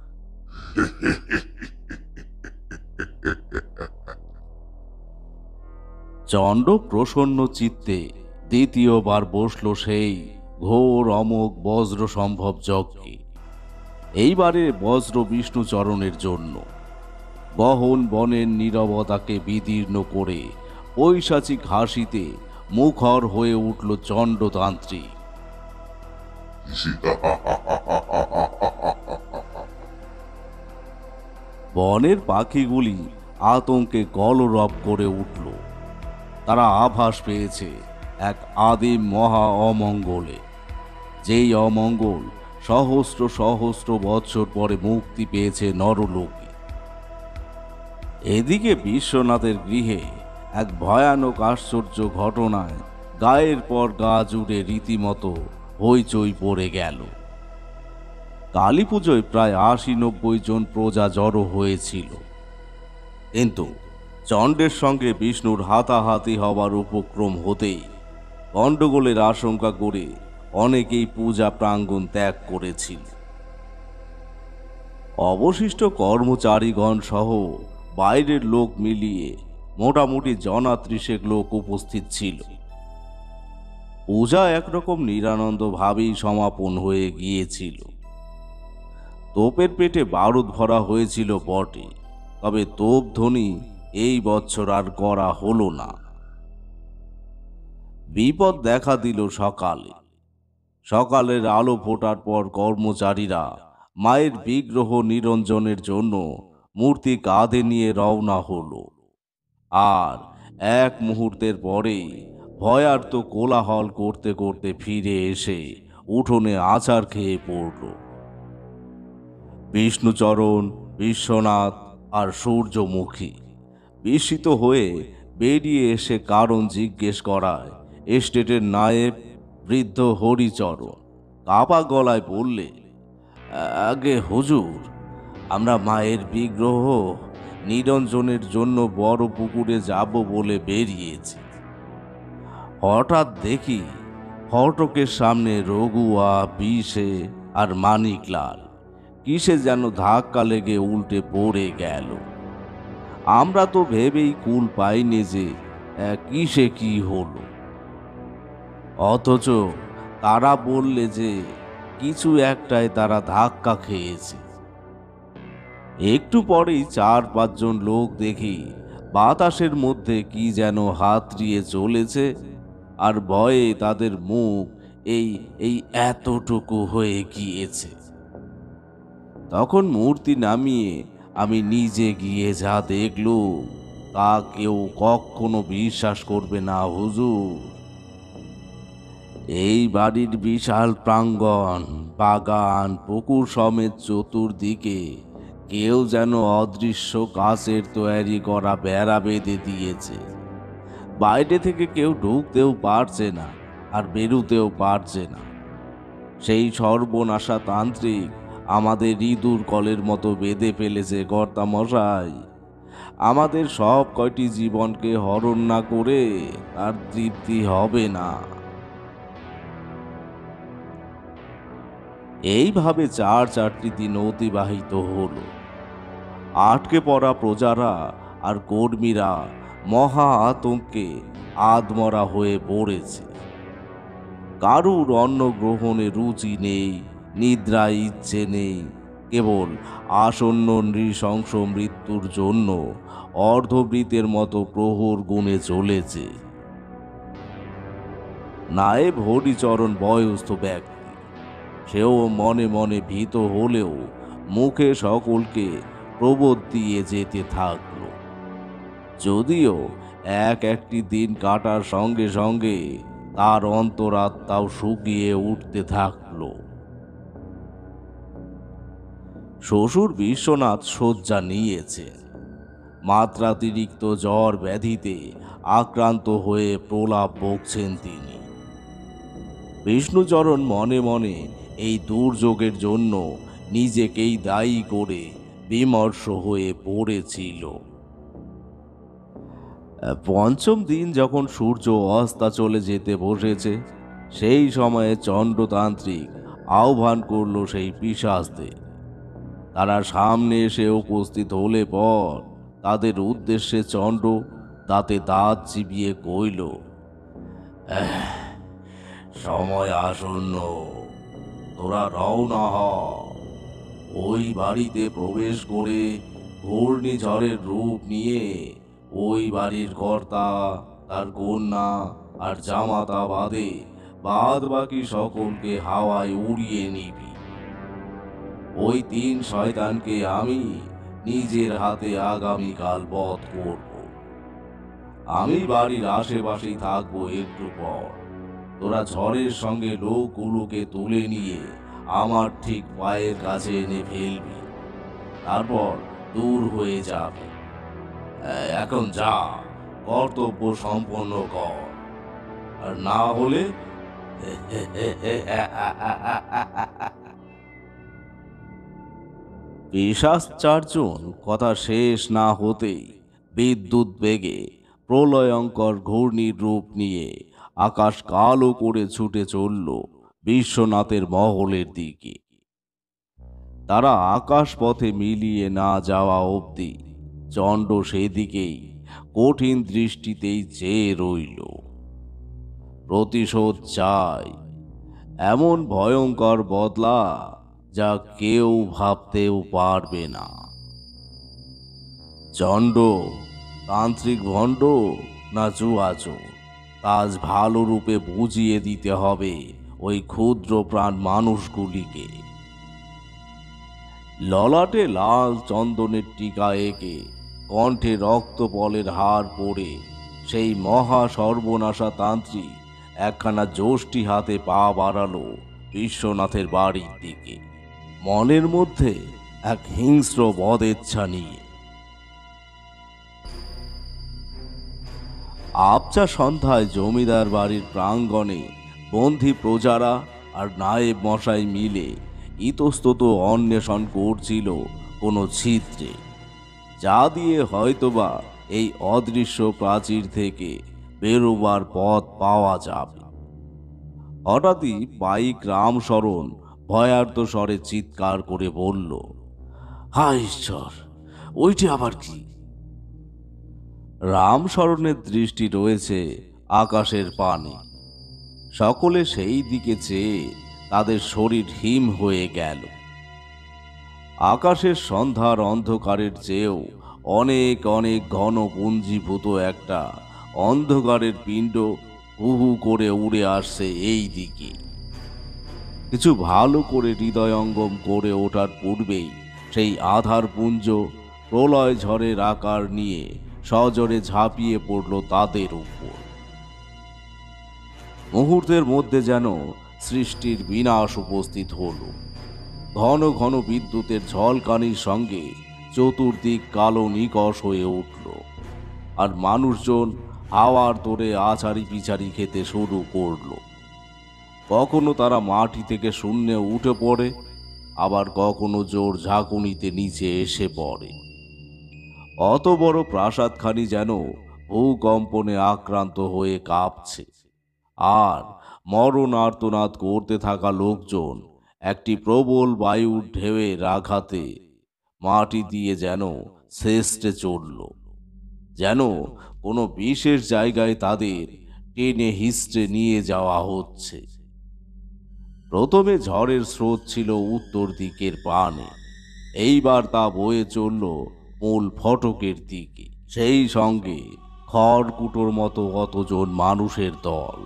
চণ্ড প্রসন্ন চিত্তে দ্বিতীয়বার বসল সেই ঘোর অমোঘ বজ্র সম্ভব যজ্ঞে। এইবারে বজ্র বিষ্ণুচরণের জন্য। গহন বনের নীরবতাকে বিদীর্ণ করে পৈশাচিক হাসিতে মুখর হয়ে উঠল চণ্ডতান্ত্রিক। বনের পাখিগুলি আতঙ্কে কলরব করে উঠল। তারা আভাস পেয়েছে এক আদিম মহা অমঙ্গলে, যেই অমঙ্গল সহস্র সহস্র বৎসর পরে মুক্তি পেয়েছে নরলোকে। এদিকে বিশ্বনাথের গৃহে এক ভয়ানক আশ্চর্য ঘটনায় গায়ের পর গা জুড়ে রীতিমতো হইচই পড়ে গেল। কালী পুজোয় প্রায় আশি নব্বই জন প্রজা জড়ো হয়েছিল, কিন্তু চণ্ডের সঙ্গে বিষ্ণুর হাতাহাতি হবার উপক্রম হতেই গণ্ডগোলের আশঙ্কা করে অনেকেই পূজা প্রাঙ্গণ ত্যাগ করেছিল। অবশিষ্ট কর্মচারীগণ সহ বাইরের লোক মিলিয়ে মোটামুটি জনা ত্রিশেক লোক উপস্থিত ছিল। পূজা একরকম নিরানন্দভাবেই সমাপন হয়ে গিয়েছিল। তোপের পেটে বারুদ ভরা হয়েছিল বটে, তবে তোপ ধ্বনি এই বছর আর করা হলো না। বিপদ দেখা দিল সকালে। সকালের আলো ফোটার পর কর্মচারীরা মায়ের বিগ্রহ নিরঞ্জনের জন্য মূর্তি কাঁধে নিয়ে রওনা হলো। আর এক মুহূর্তের পরেই ভয়ার্ত কোলাহল করতে করতে ফিরে এসে উঠোনে আছাড় খেয়ে পড়ল। বিষ্ণুচরণ, বিশ্বনাথ আর সূর্যমুখী বিস্মিত হয়ে বেরিয়ে এসে কারণ জিজ্ঞেস করায় এস্টেটের নায়েব বৃদ্ধ হরিচরণ কাপা গলায় বললে, আগে হুজুর, আমরা মায়ের বিগ্রহ নিরঞ্জনের জন্য বড় পুকুরে যাব বলে বেরিয়েছি। হঠাৎ দেখি ফটকের সামনে রঘুয়া, বিষে আর মানিকলাল কিসে যেন ধাক্কা লেগে উল্টে পড়ে গেল। আমরা তো ভেবেই কুল পাইনি যে কিসে কি হলো, অথচ তারা বললে যে কিছু একটায় তারা ধাক্কা খেয়েছে। একটু পরেই চার পাঁচজন লোক দেখি বাতাসের মধ্যে কি যেন হাতড়িয়ে চলেছে, আর ভয়ে তাদের মুখ এই এই এতটুকু হয়ে গিয়েছে। তখন মূর্তি নামিয়ে আমি নিজে গিয়ে যা দেখলুম তা কেউ কখনো বিশ্বাস করবে না হুজুর। এই বাড়ির বিশাল প্রাঙ্গণ, বাগান, পুকুর সমেত চতুর্দিকে কেউ যেন অদৃশ্য কাচের তৈরি করা বেড়া বেঁধে দিয়েছে। বাইরে থেকে কেউ ঢুকতেও পারছে না, আর বেরুতেও পারছে না। সেই সর্বনাশা তান্ত্রিক আমাদের ইঁদুর কলের মতো বেঁধে ফেলেছে কর্তামশাই। আমাদের সব কয়টি জীবনকে হরণ না করে তার তৃপ্তি হবে না। এইভাবে চার চারটি দিন অতিবাহিত হলো। আটকে পড়া প্রজারা আর কর্মীরা মহা আতঙ্কে আধমরা হয়ে পড়েছে। কারুর অন্ন গ্রহণে রুচি নেই, নিদ্রায় ইচ্ছে নেই, কেবল আসন্ন নৃশংস মৃত্যুর জন্য অর্ধবৃতের মতো প্রহর গুণে চলেছে। নায়েব হরিচরণ বয়স্থ ব্যক্তি, সেও মনে মনে ভীত হলেও মুখে সকলকে প্রবোধ দিয়ে যেতে থাকল। যদিও এক একটি দিন কাটার সঙ্গে সঙ্গে তার অন্তরাত্মাও শুকিয়ে উঠতে থাকল। শ্বশুর বিশ্বনাথ শয্যা নিয়েছে। মাত্রাতিরিক্ত জ্বর ব্যাধিতে আক্রান্ত হয়ে প্রলাপ বকছেন তিনি। বিষ্ণুচরণ মনে মনে এই দুর্যোগের জন্য নিজেকেই দায়ী করে বিমর্ষ হয়ে পড়েছিল। পঞ্চম দিন যখন সূর্য অস্তা চলে যেতে বসেছে, সেই সময়ে চণ্ডতান্ত্রিক আহ্বান করল সেই পিশাচদের। তারা সামনে এসে উপস্থিত হলে পর তাদের উদ্দেশ্যে চণ্ড দাঁতে দাঁত চিবিয়ে কইল, সময় আসন্ন, তোরা রওনা হ। ওই বাড়িতে প্রবেশ করে ঘূর্ণিঝড়ের রূপ নিয়ে ওই বাড়ির কর্তা, তার কন্যা আর জামাতা বাদে বাদ বাকি সকলকে হাওয়ায় উড়িয়ে নিবি। ওই তিন শয়তানকে আমি নিজের হাতে আগামীকাল বধ করব। আমি বাড়ির আশেপাশেই থাকবো একটু পর। তোরা ঝড়ের সঙ্গে লোকগুলোকে তুলে নিয়ে আমার ঠিক পায়ের কাছে এনে ফেলবি, তারপর দূর হয়ে যাবে। এখন যা, কর্তব্য সম্পন্ন কর, আর না হলে পিশাচ চারজন কথা শেষ না হতেই বিদ্যুৎ বেগে প্রলয়ঙ্কর ঘূর্ণির রূপ নিয়ে আকাশ কালো করে ছুটে চলল বিশ্বনাথের মহলের দিকে। তারা আকাশ পথে মিলিয়ে না যাওয়া অবধি চণ্ড সেদিকেই কঠিন দৃষ্টিতেই চেয়ে রইল। প্রতিশোধ চাই, এমন ভয়ঙ্কর বদলা যা কেউ ভাবতেও পারবে না। চণ্ড তান্ত্রিক ভণ্ড না জুয়াচোর, আজ ভালো রূপে বুঝিয়ে দিতে হবে ওই ক্ষুদ্র প্রাণ মানুষগুলিকে। ললাটে লাল চন্দনের টিকা এঁকে কণ্ঠে রক্তপলের হার পরে সেই মহা সর্বনাশা তান্ত্রিক একখানা যষ্টি হাতে পা বাড়ালো বিশ্বনাথের বাড়ির দিকে, মনের মধ্যে এক হিংস্র বদেচ্ছা নিয়ে। আবছা সন্ধ্যায় জমিদার বাড়ির প্রাঙ্গণে বন্দী প্রজারা আর নায়েব মশাই মিলে ইতস্তত অন্বেষণ করছিল কোনো ছিদ্রে, যা দিয়ে হয়তোবা এই অদৃশ্য প্রাচীর থেকে বেরোবার পথ পাওয়া যাবে। হঠাৎই পাইক রামশরণ ভয়ার্ত স্বরে চিৎকার করে বলল, হায় ঈশ্বর, ওইটি আবার কি? রামশরণের দৃষ্টি রয়েছে আকাশের পানে। সকলে সেই দিকে চেয়ে তাদের শরীর হিম হয়ে গেল। আকাশের সন্ধ্যার অন্ধকারের চেয়েও অনেক অনেক ঘন পুঞ্জীভূত একটা অন্ধকারের পিণ্ড হু হু করে উড়ে আসছে এই দিকে। কিছু ভালো করে হৃদয়ঙ্গম করে ওঠার পূর্বেই সেই আধার পুঞ্জ প্রলয় ঝড়ের আকার নিয়ে সজোরে ঝাঁপিয়ে পড়ল তাদের উপর। মুহূর্তের মধ্যে যেন সৃষ্টির বিনাশ উপস্থিত হল। ঘন ঘন বিদ্যুতের ঝলকানির সঙ্গে চতুর্দিক কালো নিকষ হয়ে উঠল, আর মানুষজন হাওয়ার তোড়ে আছাড়ি পিছাড়ি খেতে শুরু করল। কখনো তারা মাটি থেকে শূন্যে উঠে পড়ে, আবার কখনো জোর ঝাঁকুনিতে নিচে এসে পড়ে। অত বড় প্রাসাদখানি যেন ভূকম্পনে আক্রান্ত হয়ে কাঁপছে, আর মরণ আর্তনাদ করতে থাকা লোকজন একটি প্রবল বায়ুর ঢেউয়ের আঘাতে মাটি দিয়ে যেন শেষে চলল, যেন কোনো বিশেষ জায়গায় তাদের টেনে হিস্ট্রে নিয়ে যাওয়া হচ্ছে। প্রথমে ঝড়ের স্রোত ছিল উত্তর দিকের পানে, এইবার তা বয়ে চলল মূল ফটকের দিকে, সেই সঙ্গে খড়কুটোর মতো কতজন মানুষের দল।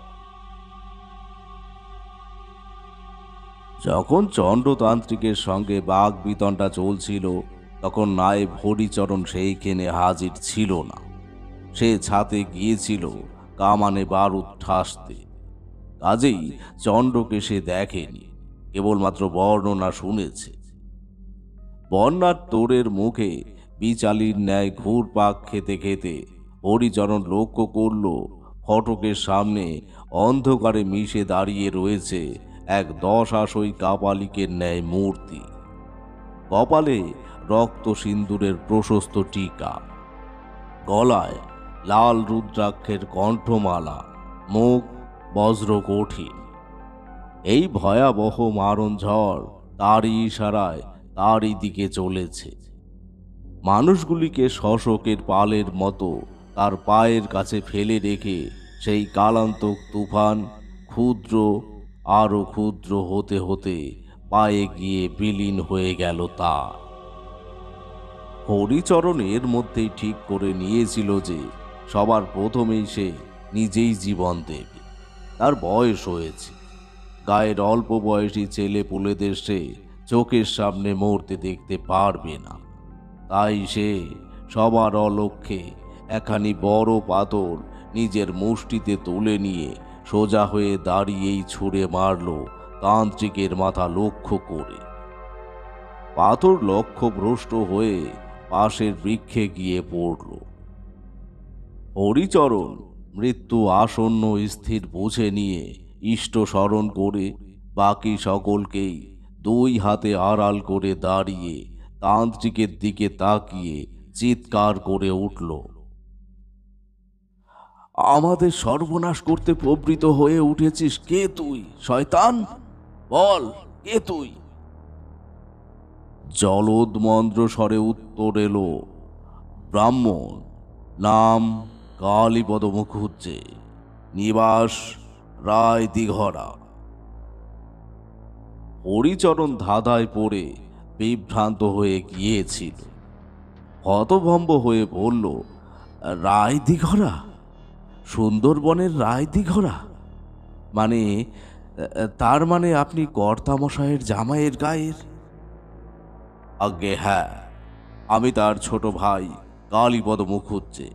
যখন চণ্ডতান্ত্রিকের সঙ্গে বাঘ বিতণ্ডা চলছিল, তখন নায়েব হরিচরণ সেইখানে হাজির ছিল না। সে ছাতে গিয়েছিল কামানে বারুদ ঠাসতে, কাজেই চণ্ডকে সে দেখেনি, কেবলমাত্র বর্ণনা শুনেছে। বন্যার তোড়ের মুখে বিচালির ন্যায় ঘুরপাক খেতে খেতে হরিচরণ লক্ষ্য করল ফটকের সামনে অন্ধকারে মিশে দাঁড়িয়ে রয়েছে এক দশ আশই কাপালিকের ন্যায় মূর্তি। কপালে রক্ত সিন্দুরের প্রশস্ত টিকা, গলায় লাল রুদ্রাক্ষের কণ্ঠমালা, মুখ বজ্র কঠিন। এই ভয়াবহ মারণ ঝড় তারই ইশারায় তারই দিকে চলেছে। মানুষগুলিকে শশকের পালের মতো তার পায়ের কাছে ফেলে রেখে সেই কালান্তক তুফান ক্ষুদ্র আরো ক্ষুদ্র হতে হতে পায়ে গিয়ে বিলীন হয়ে গেল। তা হরিচরণ এর মধ্যেই ঠিক করে নিয়েছিল যে সবার প্রথমেই সে নিজেই জীবন দেবে। তার বয়স হয়েছে, গায়ের অল্প বয়সী ছেলে পুলেদের সে চোখের সামনে মরতে দেখতে পারবে না। তাই সে সবার অলক্ষ্যে একখানি বড় পাথর নিজের মুষ্টিতে তুলে নিয়ে সোজা হয়ে দাঁড়িয়েই ছুঁড়ে মারল তান্ত্রিকের মাথা লক্ষ্য করে। পাথর লক্ষ্যভ্রষ্ট হয়ে পাশের বৃক্ষে গিয়ে পড়ল। হরিচরণ মৃত্যু আসন্ন স্থির বুঝে নিয়ে ইষ্ট স্মরণ করে বাকি সকলকেই দুই হাতে আড়াল করে দাঁড়িয়ে তান্ত্রিকের দিকে তাকিয়ে চিৎকার করে উঠল, আমাদের সর্বনাশ করতে প্রবৃত হয়ে উঠেছিস কে তুই শয়তান? বল, কে তুই? জলদমন্দ্র স্বরে উত্তর এলো, ব্রাহ্মণ, নাম কালীপদ মুখুজ্জে, নিবাস রায় দিঘরা। হরিচরণ ধাঁধায় পড়ে বিভ্রান্ত হয়ে গিয়েছিল। হতভম্ব হয়ে বলল, রায় দিঘরা? সুন্দরবনের রায় দিঘরা? মানে তার মানে আপনি কর্তামশায়ের জামাইয়ের গায়ের? আজ্ঞে হ্যাঁ, আমি তার ছোট ভাই কালীপদ মুখুজ্জে।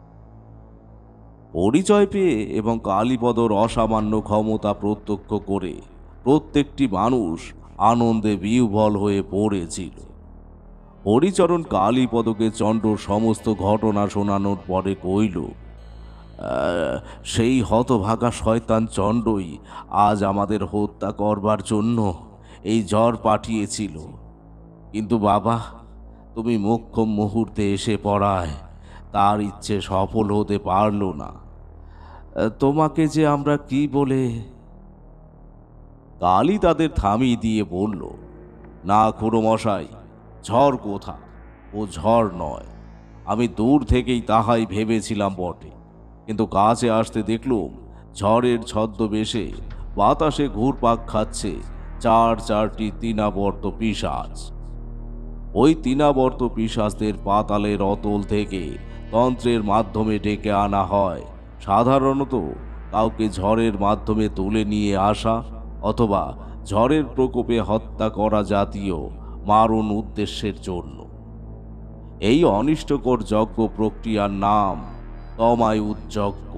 পরিচয় পেয়ে এবং কালীপদর অসামান্য ক্ষমতা প্রত্যক্ষ করে প্রত্যেকটি মানুষ আনন্দে বিহ্বল হয়ে পড়েছিল। হরিচরণ কালীপদকে চণ্ডর সমস্ত ঘটনা শোনানোর পরে কইল, সেই হতভাগা শয়তান চণ্ডই আজ আমাদের হত্যা করবার জন্য এই ঝড় পাঠিয়েছিল। কিন্তু বাবা, তুমি মোক্ষম মুহূর্তে এসে পড়ায় তার ইচ্ছে সফল হতে পারল না। তোমাকে যে আমরা কি বলে। কালী তাদের থামিয়ে দিয়ে বলল, না খুড়োমশাই, ঝড় কোথা? ও ঝড় নয়। আমি দূর থেকেই তাহাই ভেবেছিলাম বটে, কিন্তু কাছে আসতে দেখলুম ঝড়ের ছদ্মবেশে বাতাসে ঘুরপাক খাচ্ছে চার চারটি তৃণাবর্ত পিশাচ। ওই তৃণাবর্ত পিশাচদের পাতালের অতল থেকে তন্ত্রের মাধ্যমে ডেকে আনা হয়, সাধারণত কাউকে ঝড়ের মাধ্যমে তুলে নিয়ে আসা অথবা ঝড়ের প্রকোপে হত্যা করা জাতীয় মারণ উদ্দেশ্যের জন্য। এই অনিষ্টকর যজ্ঞ প্রক্রিয়ার নাম তমায়ুত যজ্ঞ।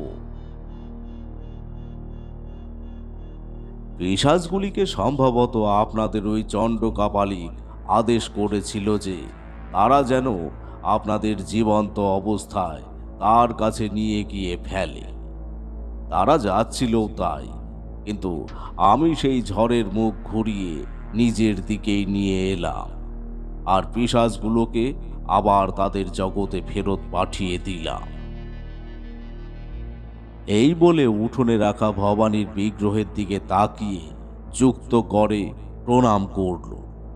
পিশাচগুলিকে সম্ভবত আপনাদের ওই চণ্ড কাপালিক আদেশ করেছিল যে তারা যেন আপনাদের জীবন্ত অবস্থায় তার কাছে নিয়ে গিয়ে ফেলে। তারা যাচ্ছিল তাই, কিন্তু আমি সেই ঝড়ের মুখ ঘুরিয়ে নিজের দিকেই নিয়ে এলাম আর পিশাচগুলোকে আবার তাদের জগতে ফেরত পাঠিয়ে দিলাম। এই বলে উঠোনে রাখা ভবানীর বিগ্রহের দিকে তাকিয়ে যুক্ত করে প্রণাম করল।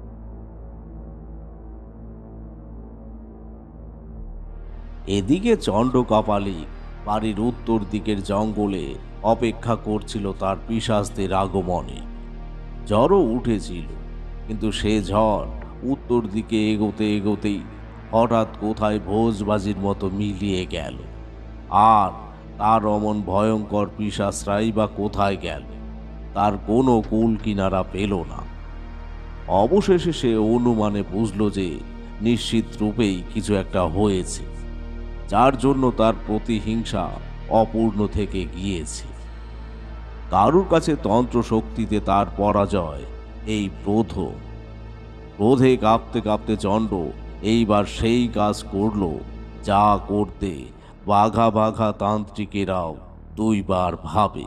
এদিকে চণ্ড কাপালিক বাড়ির উত্তর দিকের জঙ্গলে অপেক্ষা করছিল তার পিশাচদের আগমনে। ঝড়ও উঠেছিল, কিন্তু সে ঝড় উত্তর দিকে এগোতে এগোতেই হঠাৎ কোথায় ভোজবাজির মতো মিলিয়ে গেল, আর তার অমন ভয়ঙ্কর পিশাচরাই বা কোথায় গেল তার কোনো কুল কিনারা পেল না। অবশেষে সে অনুমানে বুঝল যে নিশ্চিত রূপেই কিছু একটা হয়েছে, যার জন্য তার প্রতিহিংসা অপূর্ণ থেকে গিয়েছে। কারুর কাছে তন্ত্র শক্তিতে তার পরাজয় এই প্রথম। ক্রোধে কাঁপতে কাঁপতে চণ্ড এইবার সেই কাজ করল যা করতে বাঘা বাঘা তান্ত্রিকেরাও দুইবার ভাবে।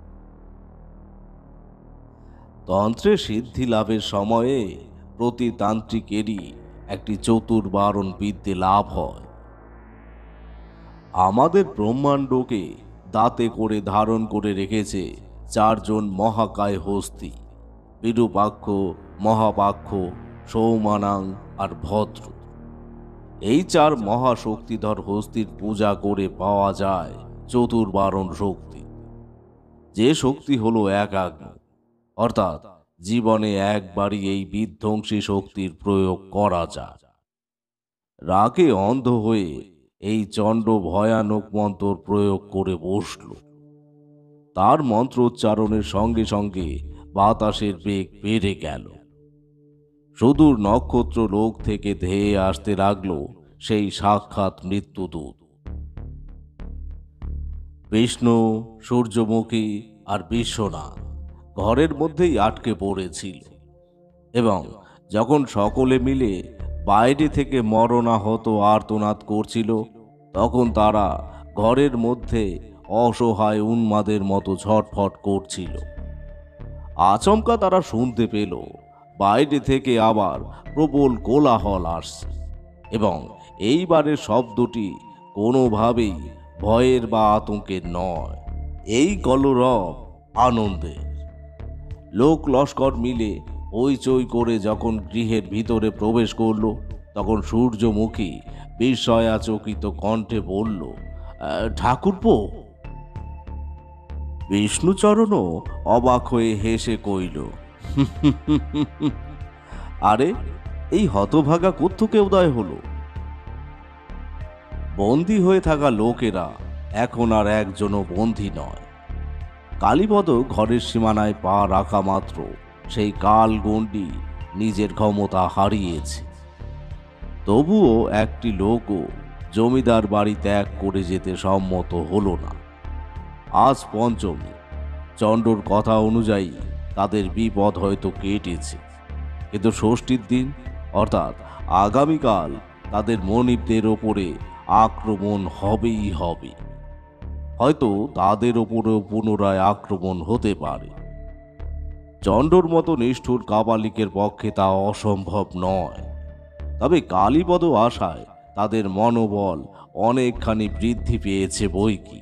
তন্ত্রে সিদ্ধি লাভের সময়ে প্রতি তান্ত্রিকেরই একটি চতুর্বারণ বিদ্যে লাভ হয়। আমাদের ব্রহ্মাণ্ডকে দাঁতে করে ধারণ করে রেখেছে চারজন মহাকায় হস্তি, বিরূপাক্ষ, মহাপাক্ষ, সৌমানাং আর ভদ্র। এই চার মহাশক্তিধর হস্তির পূজা করে পাওয়া যায় চতুর্বারণ শক্তি, যে শক্তি হলো একাগ্ন, অর্থাৎ জীবনে একবারই এই বিধ্বংসী শক্তির প্রয়োগ করা যায়। রাগে অন্ধ হয়ে এই চণ্ড ভয়ানক মন্ত্র প্রয়োগ করে বসল। তার মন্ত্রোচ্চারণের সঙ্গে সঙ্গে বাতাসের বেগ বেড়ে গেল। সুদূর নক্ষত্র লোক থেকে ধেয়ে আসতে লাগল সেই সাক্ষাৎ মৃত্যুদূত। বিষ্ণু, সূর্যমুখী আর বিশ্বনাথ ঘরের মধ্যেই আটকে পড়েছিল, এবং যখন সকলে মিলে বাইরে থেকে মরণাহত আর্তনাদ করছিল, তখন তারা ঘরের মধ্যে অসহায় উন্মাদের মতো ছটফট করছিল। আচমকা তারা শুনতে পেল বাইরে থেকে আবার প্রবল কোলাহল আসছে, এবং এইবারের শব্দটি কোনোভাবেই ভয়ের বা আতঙ্কের নয়। এই কলরব আনন্দের। লোক লস্কর মিলে হইচই করে যখন গৃহের ভিতরে প্রবেশ করল, তখন সূর্যমুখী বিস্ময়াচকিত কণ্ঠে বলল, ঠাকুরপো। বিষ্ণুচরণও অবাক হয়ে হেসে কইল, আরে এই হতভাগা কোত্থেকে উদয় হলো? বন্দী হয়ে থাকা লোকেরা এখন আর একজনও বন্দী নয়। কালীপদ ঘরের সীমানায় পা রাখা মাত্র সেই কাল গণ্ডি নিজের ক্ষমতা হারিয়েছে। তবুও একটি লোকও জমিদার বাড়ি ত্যাগ করে যেতে সম্মত হলো না। আজ পঞ্চমী, চণ্ডর কথা অনুযায়ী তাদের বিপদ হয়তো কেটেছে, কিন্তু ষষ্ঠীর দিন অর্থাৎ আগামীকাল তাদের মনিবদের ওপরে আক্রমণ হবেই হবে। হয়তো তাদের ওপরেও পুনরায় আক্রমণ হতে পারে। চণ্ডর মতো নিষ্ঠুর কাপালিকের পক্ষে তা অসম্ভব নয়। তবে কালীপদ আশায় তাদের মনোবল অনেকখানি বৃদ্ধি পেয়েছে বই কি।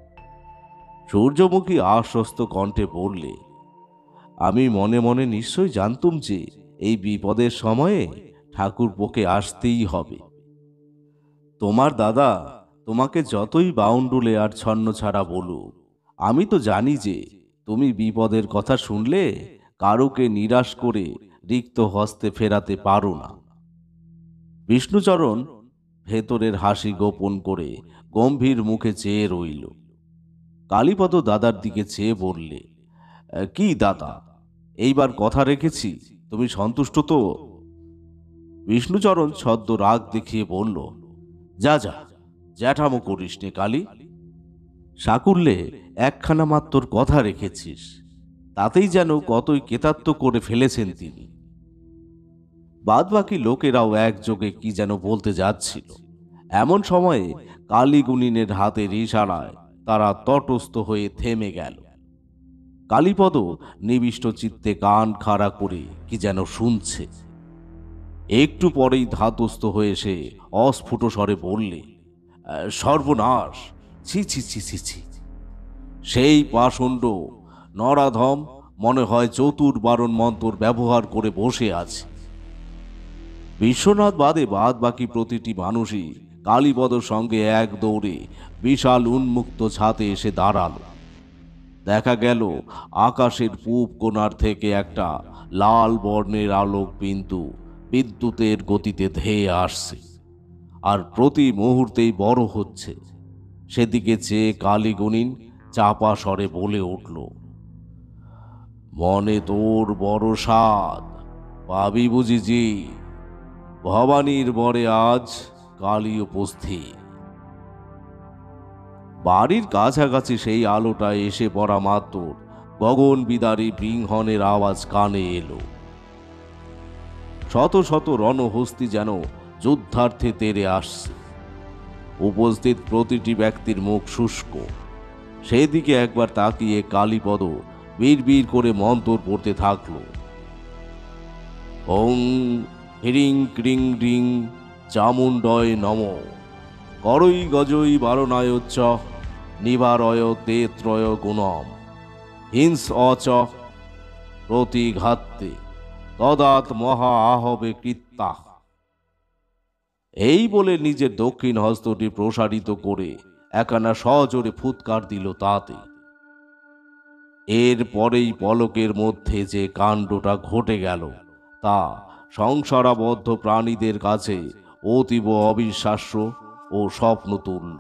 সূর্যমুখী আশ্বস্ত কণ্ঠে বললে, আমি মনে মনে নিশ্চয় জানতুম যে এই বিপদের সময়ে ঠাকুরপোকে আসতেই হবে। তোমার দাদা তোমাকে যতই বাউন্ডুলে আর ছন্ন ছাড়া বলুক, আমি তো জানি যে তুমি বিপদের কথা শুনলে কারুকে নিরাশ করে রিক্ত হস্তে ফেরাতে পারো না। বিষ্ণুচরণ ভেতরের হাসি গোপন করে গম্ভীর মুখে চেয়ে রইল। কালীপদ দাদার দিকে চেয়ে বললে, কি দাদা, এইবার কথা রেখেছি, তুমি সন্তুষ্ট তো? বিষ্ণুচরণ ছদ্ম রাগ দেখিয়ে বলল, যা যা, জ্যাঠামো করিস নে কালী। সাকুল্যে একখানা মাত্র কথা রেখেছিস, তাতেই যেন কতই কেতাত্ত করে ফেলেছেন তিনি। বাদবাকি লোকেরাও একযোগে কি যেন বলতে যাচ্ছিল। এমন সময়ে কালীগুণিনের হাতের ইশারায় তারা তটস্থ হয়ে থেমে গেল। কালীপদ নিবিষ্ট চিত্তে কান খাড়া করে কি যেন শুনছে। একটু পরেই ধাতস্থ হয়ে সে অস্ফুট স্বরে বললে, সর্বনাশ, ছি ছি ছি ছি ছি। সেই পাষণ্ড নরাধম মনে হয় চতুর্বারণ মন্ত্র ব্যবহার করে বসে আছে। বিশ্বনাথ বাদে বাদ বাকি প্রতিটি মানুষই কালীপদর সঙ্গে এক দৌড়ে বিশাল উন্মুক্ত ছাতে এসে দাঁড়াল। দেখা গেল আকাশের পূব কোণার থেকে একটা লাল বর্ণের আলোক বিন্দু বিদ্যুতের গতিতে ধেয়ে আসছে, আর প্রতি মুহূর্তেই বড় হচ্ছে। সেদিকে চেয়ে কালীগুণিন চাপা স্বরে বলে উঠল, মনে তোর বড় সাধ, পাবি বুঝিজি, ভবানীর বরে আজ কালী উপস্থিত। বাড়ির কাছাকাছি সেই আলোটা এসে পড়া মাত্র গগন বিদারী বৃংহনের আওয়াজ কানে এলো। শত শত রণহস্তি যেন যুদ্ধার্থে তেড়ে আসছে। উপস্থিত প্রতিটি ব্যক্তির মুখ শুষ্ক। সেদিকে একবার তাকিয়ে কালীপদ বিড়বিড় করে মন্ত্র পড়তে থাকল। ওং হ্রিং ক্রিং রিং চামুণ্ডয় নম, করৈ গজৈ বারণায়োচ্চ নিবারয় তে ত্রয় গুণম, হিংস অচ প্রতিঘাতে তদাত মহা আহবে কৃত্তা। এই বলে নিজের দক্ষিণ হস্তটি প্রসারিত করে একখানা সজোরে ফুৎকার দিল তাতে। এর পরেই পলকের মধ্যে যে কাণ্ডটা ঘটে গেল তা সংসারাবদ্ধ প্রাণীদের কাছে অতীব অবিশ্বাস্য ও স্বপ্নতুল্য।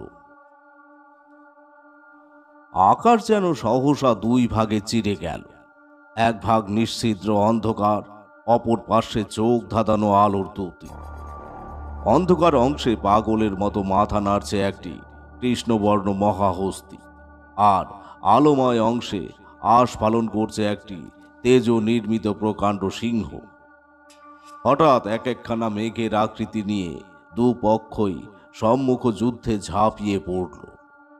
আকাশ যেন সহসা দুই ভাগে চিরে গেল। এক ভাগ নিশ্ছিদ্র অন্ধকার, অপর পার্শ্বে চোখ ধাঁধানো আলোর দ্যুতি। অন্ধকার অংশে পাগলের মতো মাথা নাড়ছে একটি কৃষ্ণবর্ণ মহাহস্তি, আর আলোময় অংশে আশ পালন করছে একটি তেজ নির্মিত প্রকাণ্ড সিংহ। হঠাৎ এক একখানা মেঘের আকৃতি নিয়ে দুপক্ষই সম্মুখ যুদ্ধে ঝাঁপিয়ে পড়ল।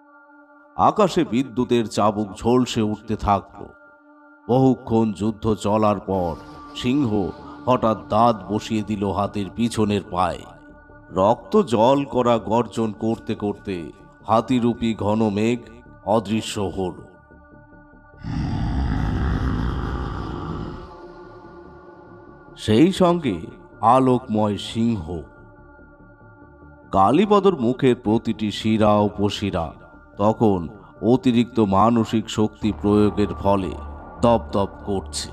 আকাশে বিদ্যুতের চাবুক ঝলসে উঠতে থাকলো। বহুক্ষণ যুদ্ধ চলার পর সিংহ হঠাৎ দাঁত বসিয়ে দিল হাতির পিছনের পায়ে। রক্ত জল করা গর্জন করতে করতে হাতিরূপী ঘন মেঘ অদৃশ্য হল। সেই সঙ্গে আলোকময় সিংহ। কালীপদর মুখের প্রতিটি শিরা উপশিরা তখন অতিরিক্ত মানসিক শক্তি প্রয়োগের ফলে দপদপ করছে।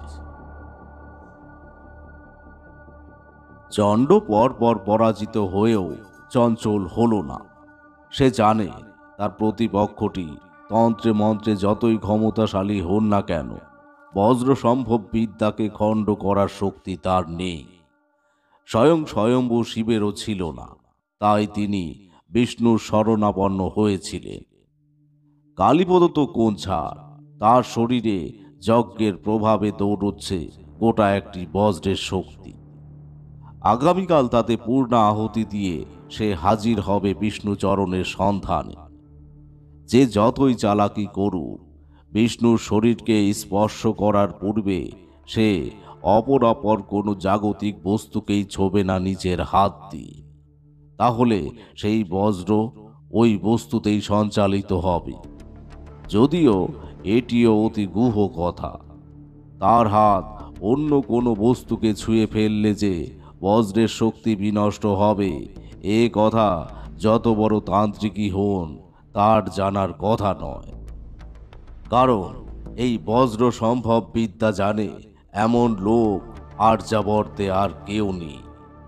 চণ্ড পরপর পরাজিত হয়েও চঞ্চল হল না। সে জানে তার প্রতিপক্ষটি তন্ত্রে মন্ত্রে যতই ক্ষমতাশালী হন না কেন, বজ্র সম্ভব বিদ্যাকে খণ্ড করার শক্তি তার নেই। স্বয়ং স্বয়ম্ভু শিবেরও ছিল না, তাই তিনি বিষ্ণুর শরণাপন্ন হয়েছিলেন। কালীপদ তো কোন ছাড়, তার শরীরে যজ্ঞের প্রভাবে দৌড়চ্ছে গোটা একটি বজ্রের শক্তি। আগামীকাল তাতে পূর্ণ আহুতি দিয়ে সে হাজির হবে বিষ্ণুচরণের সন্ধানে। যে যতই চালাকি করুক, বিষ্ণুর শরীরকে স্পর্শ করার পূর্বে সে অপর অপর কোনো জাগতিক বস্তুকেই ছোবে না নিজের হাত দিয়ে। তাহলে সেই বজ্র ওই বস্তুতেই সঞ্চালিত হবে। যদিও এটিও অতি গুহ কথা। তার হাত অন্য কোনো বস্তুকে ছুঁয়ে ফেললে যে বজ্রের শক্তি বিনষ্ট হবে, এ কথা যত বড় তান্ত্রিকই হন তার জানার কথা নয়। কারণ এই বজ্র সম্ভব বিদ্যা জানে এমন লোক আর্যাবর্তে আর কেউ নেই।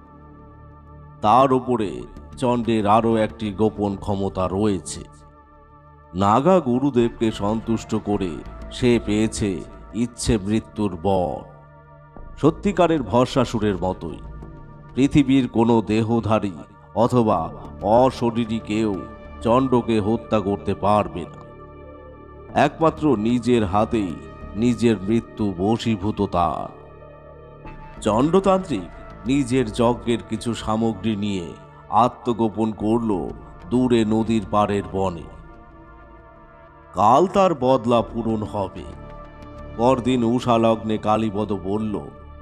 তার উপরে চণ্ডের আরও একটি গোপন ক্ষমতা রয়েছে। নাগা গুরুদেবকে সন্তুষ্ট করে সে পেয়েছে ইচ্ছে মৃত্যুর বর। সত্যিকারের ভস্মাসুরের মতোই পৃথিবীর কোনো দেহধারী অথবা অশরীরী কেউ চণ্ডকে হত্যা করতে পারবে না। একমাত্র নিজের হাতেই নিজের মৃত্যু বশীভূত তার। চণ্ডতান্ত্রিক নিজের যজ্ঞের কিছু সামগ্রী নিয়ে আত্মগোপন করল দূরে নদীর পাড়ের বনে। কাল তার বদলা পূরণ হবে। পরদিন উষালগ্নে কালীপদ বলল,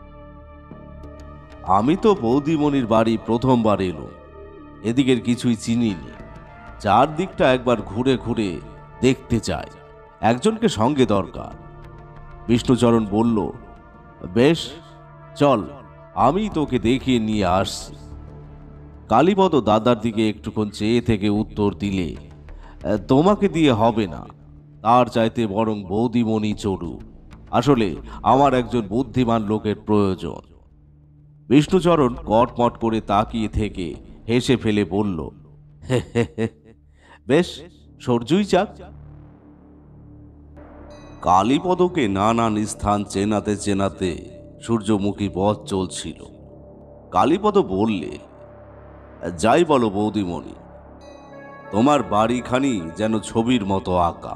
আমি তো বৌদিমণির বাড়ি প্রথমবার এলো, এদিকের কিছুই চিনিনি। চারদিকটা একবার ঘুরে ঘুরে দেখতে চাই, একজনকে সঙ্গে দরকার। বিষ্ণুচরণ বলল, বেশ চল, আমি তোকে দেখিয়ে নিয়ে আসছি। কালীপদ দাদার দিকে একটুক্ষণ চেয়ে থেকে উত্তর দিলে, তোমাকে দিয়ে হবে না, তার চাইতে বরং বৌদিমণি চড়ু। আসলে আমার একজন বুদ্ধিমান লোকের প্রয়োজন। বিষ্ণুচরণ কটমট করে তাকিয়ে থেকে হেসে ফেলে বলল, বেশ সরজুই যাক। কালীপদকে নানান স্থান চেনাতে চেনাতে সূর্যমুখী পথ চলছিল। কালীপদ বললে, যাই বলো বৌদিমণি, তোমার বাড়িখানি যেন ছবির মতো আঁকা।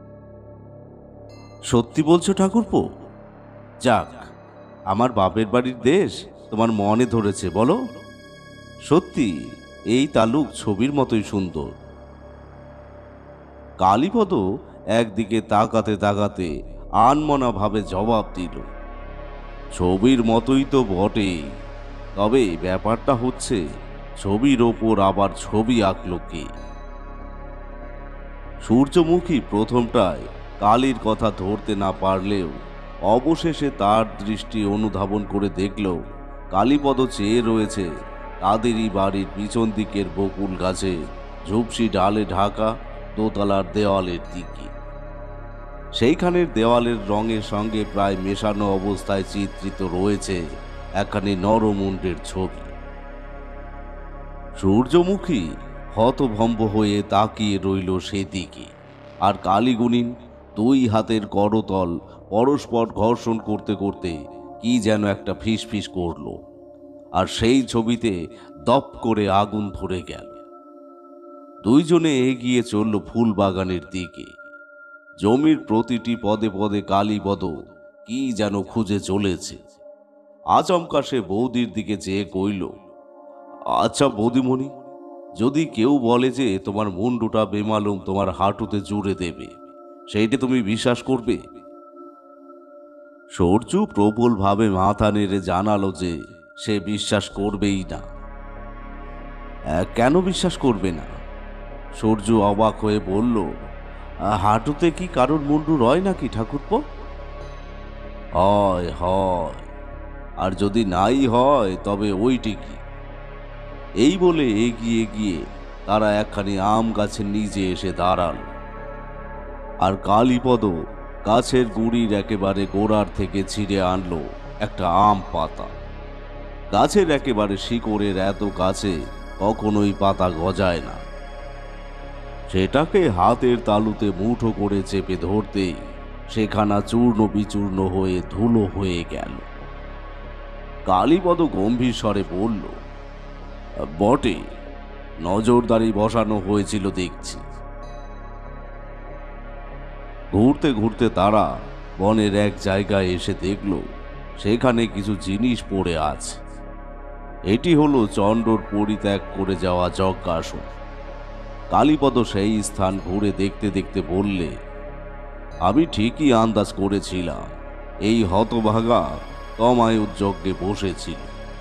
সত্যি বলছো ঠাকুরপো? যাক, আমার বাপের বাড়ির দেশ তোমার মনে ধরেছে বলো। সত্যি এই তালুক ছবির মতোই সুন্দর। কালীপদ একদিকে তাকাতে তাকাতে আনমনা ভাবে জবাব দিল, ছবির মতোই তো বটে, তবে ব্যাপারটা হচ্ছে ছবির ওপর আবার ছবি আঁকল কে? সূর্যমুখী প্রথমটায় কালীর কথা ধরতে না পারলেও অবশেষে তার দৃষ্টি অনুধাবন করে দেখল কালীপদ চেয়ে রয়েছে তাদেরই বাড়ির পিছন দিকের বকুল গাছে ঝুপসি ডালে ঢাকা দোতলার দেওয়ালের দিকে। সেইখানের দেওয়ালের রঙের সঙ্গে প্রায় মেশানো অবস্থায় চিত্রিত রয়েছে একখানি নরমুণ্ডের ছবি। সূর্যমুখী হতভম্ব হয়ে তাকিয়ে রইল সেদিকে, আর কালীগুণিন দুই হাতের করতল পরস্পর ঘর্ষণ করতে করতে কি যেন একটা ফিসফিস করল, আর সেই ছবিতে দপ করে আগুন ধরে গেল। দুইজনে এগিয়ে চলল ফুল বাগানের দিকে। জমির প্রতিটি পদে পদে কালীপদ কি যেন খুঁজে চলেছে। আচমকা সে বৌদির দিকে চেয়ে কইল, আচ্ছা বৌদিমণি, যদি কেউ বলে যে তোমার মুন্ডুটা বেমালুম তোমার হাঁটুতে জুড়ে দেবে, সেইটা তুমি বিশ্বাস করবে? সূর্য প্রবলভাবে মাথা নেড়ে জানালো যে সে বিশ্বাস করবেই না। "আহ, কেন বিশ্বাস করবে না?" সূর্য অবাক হয়ে বলল, "আহ, হাঁটুতে কি কারোর মুন্ডু রয় নাকি ঠাকুরপো?" "হয় হয়, আর যদি নাই হয় তবে ওইটি কি?" এই বলে এগিয়ে গিয়ে তারা একখানি আম গাছের নিচে এসে দাঁড়াল। আর কালীপদ গাছের গুড়ির একেবারে গোড়ার থেকে ছিঁড়ে আনলো একটা আম পাতা। গাছের একেবারে শিকড়ের এত কাছে কখনোই পাতা গজায় না। সেটাকে হাতের তালুতে মুঠো করে চেপে ধরতেই সেখানা চূর্ণ বিচূর্ণ হয়ে ধুলো হয়ে গেল। কালীপদ গম্ভীর স্বরে বলল, "বটে, নজরদারি বসানো হয়েছিল দেখছি।" ঘুরতে ঘুরতে তারা বনের এক জায়গায় এসে দেখল সেখানে কিছু জিনিস পড়ে আছে। এটি হলো চণ্ডর পরিত্যাগ করে যাওয়া যজ্ঞাসন। কালীপদ সেই স্থান ঘুরে দেখতে দেখতে বললে, "আমি ঠিকই আন্দাজ করেছিলাম এই হতভাগা তমায়ুর যজ্ঞে বসেছিল।"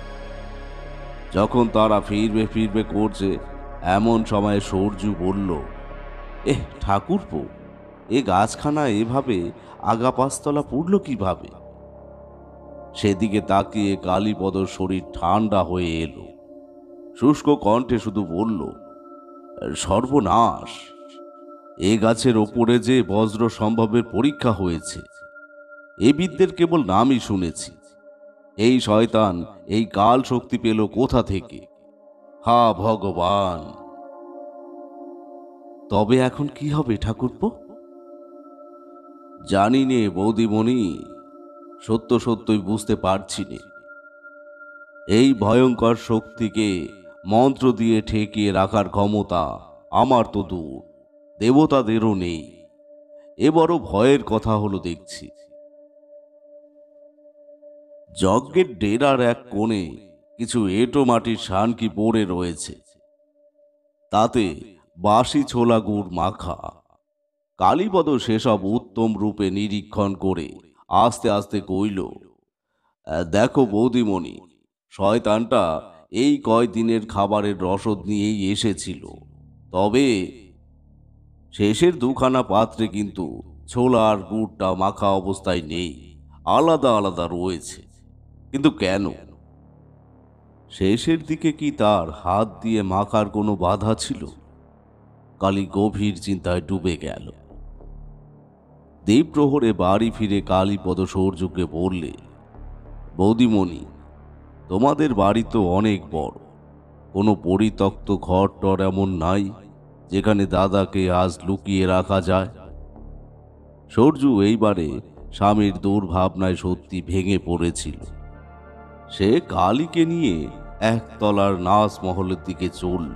যখন তারা ফিরবে ফিরবে করছে এমন সময় সূর্য বলল, "এহ ঠাকুরপো, এ গাছখানা এভাবে আগা পাঁচতলা পুড়ল কিভাবে?" সেদিকে তাকিয়ে কালীপদর শরীর ঠান্ডা হয়ে এলো। শুষ্ক কণ্ঠে শুধু বলল, "সর্বনাশ! এ গাছের ওপরে যে বজ্র সম্ভবের পরীক্ষা হয়েছে, এ বিদ্যের কেবল নামই শুনেছি। এই শয়তান এই কাল শক্তি পেল কোথা থেকে? হা ভগবান!" "তবে এখন কি হবে ঠাকুরপো?" "জানি নে বৌদিমণি, সত্য সত্যই বুঝতে পারছি নে। এই ভয়ঙ্কর শক্তিকে মন্ত্র দিয়ে ঠেকিয়ে রাখার ক্ষমতা আমার তো দূর, দেবতাদেরও নেই। এ বড় ভয়ের কথা হলো দেখছি।" যজ্ঞের ডেরার এক কোণে কিছু এঁটো মাটির শানকি পড়ে রয়েছে, তাতে বাসি ছোলা গুড় মাখা। কালীপদ সেসব উত্তম রূপে নিরীক্ষণ করে আস্তে আস্তে কইল, "আহ, দেখো বৌদিমণি, শয়তানটা এই কয়দিনের খাবারের রসদ নিয়েই এসেছিল। তবে শেষের দুখানা পাত্রে কিন্তু ছোলা আর গুড়টা মাখা অবস্থায় নেই, আলাদা আলাদা রয়েছে। কিন্তু কেন? শেষের দিকে কি তার হাত দিয়ে মাখার কোনো বাধা ছিল?" কালী গভীর চিন্তায় ডুবে গেল। দ্বীপ্রহরে বাড়ি ফিরে কালীপদ সূর্যকে বললে, "বৌদিমণি, তোমাদের বাড়ি তো অনেক বড়, কোনো পরিত্যক্ত ঘর টর এমন নাই যেখানে দাদাকে আজ লুকিয়ে রাখা যায়?" সূর্য এইবারে স্বামীর দুর্ভাবনায় সত্যি ভেঙে পড়েছিল। সে কালীকে নিয়ে একতলার নাচ মহলের দিকে চলল।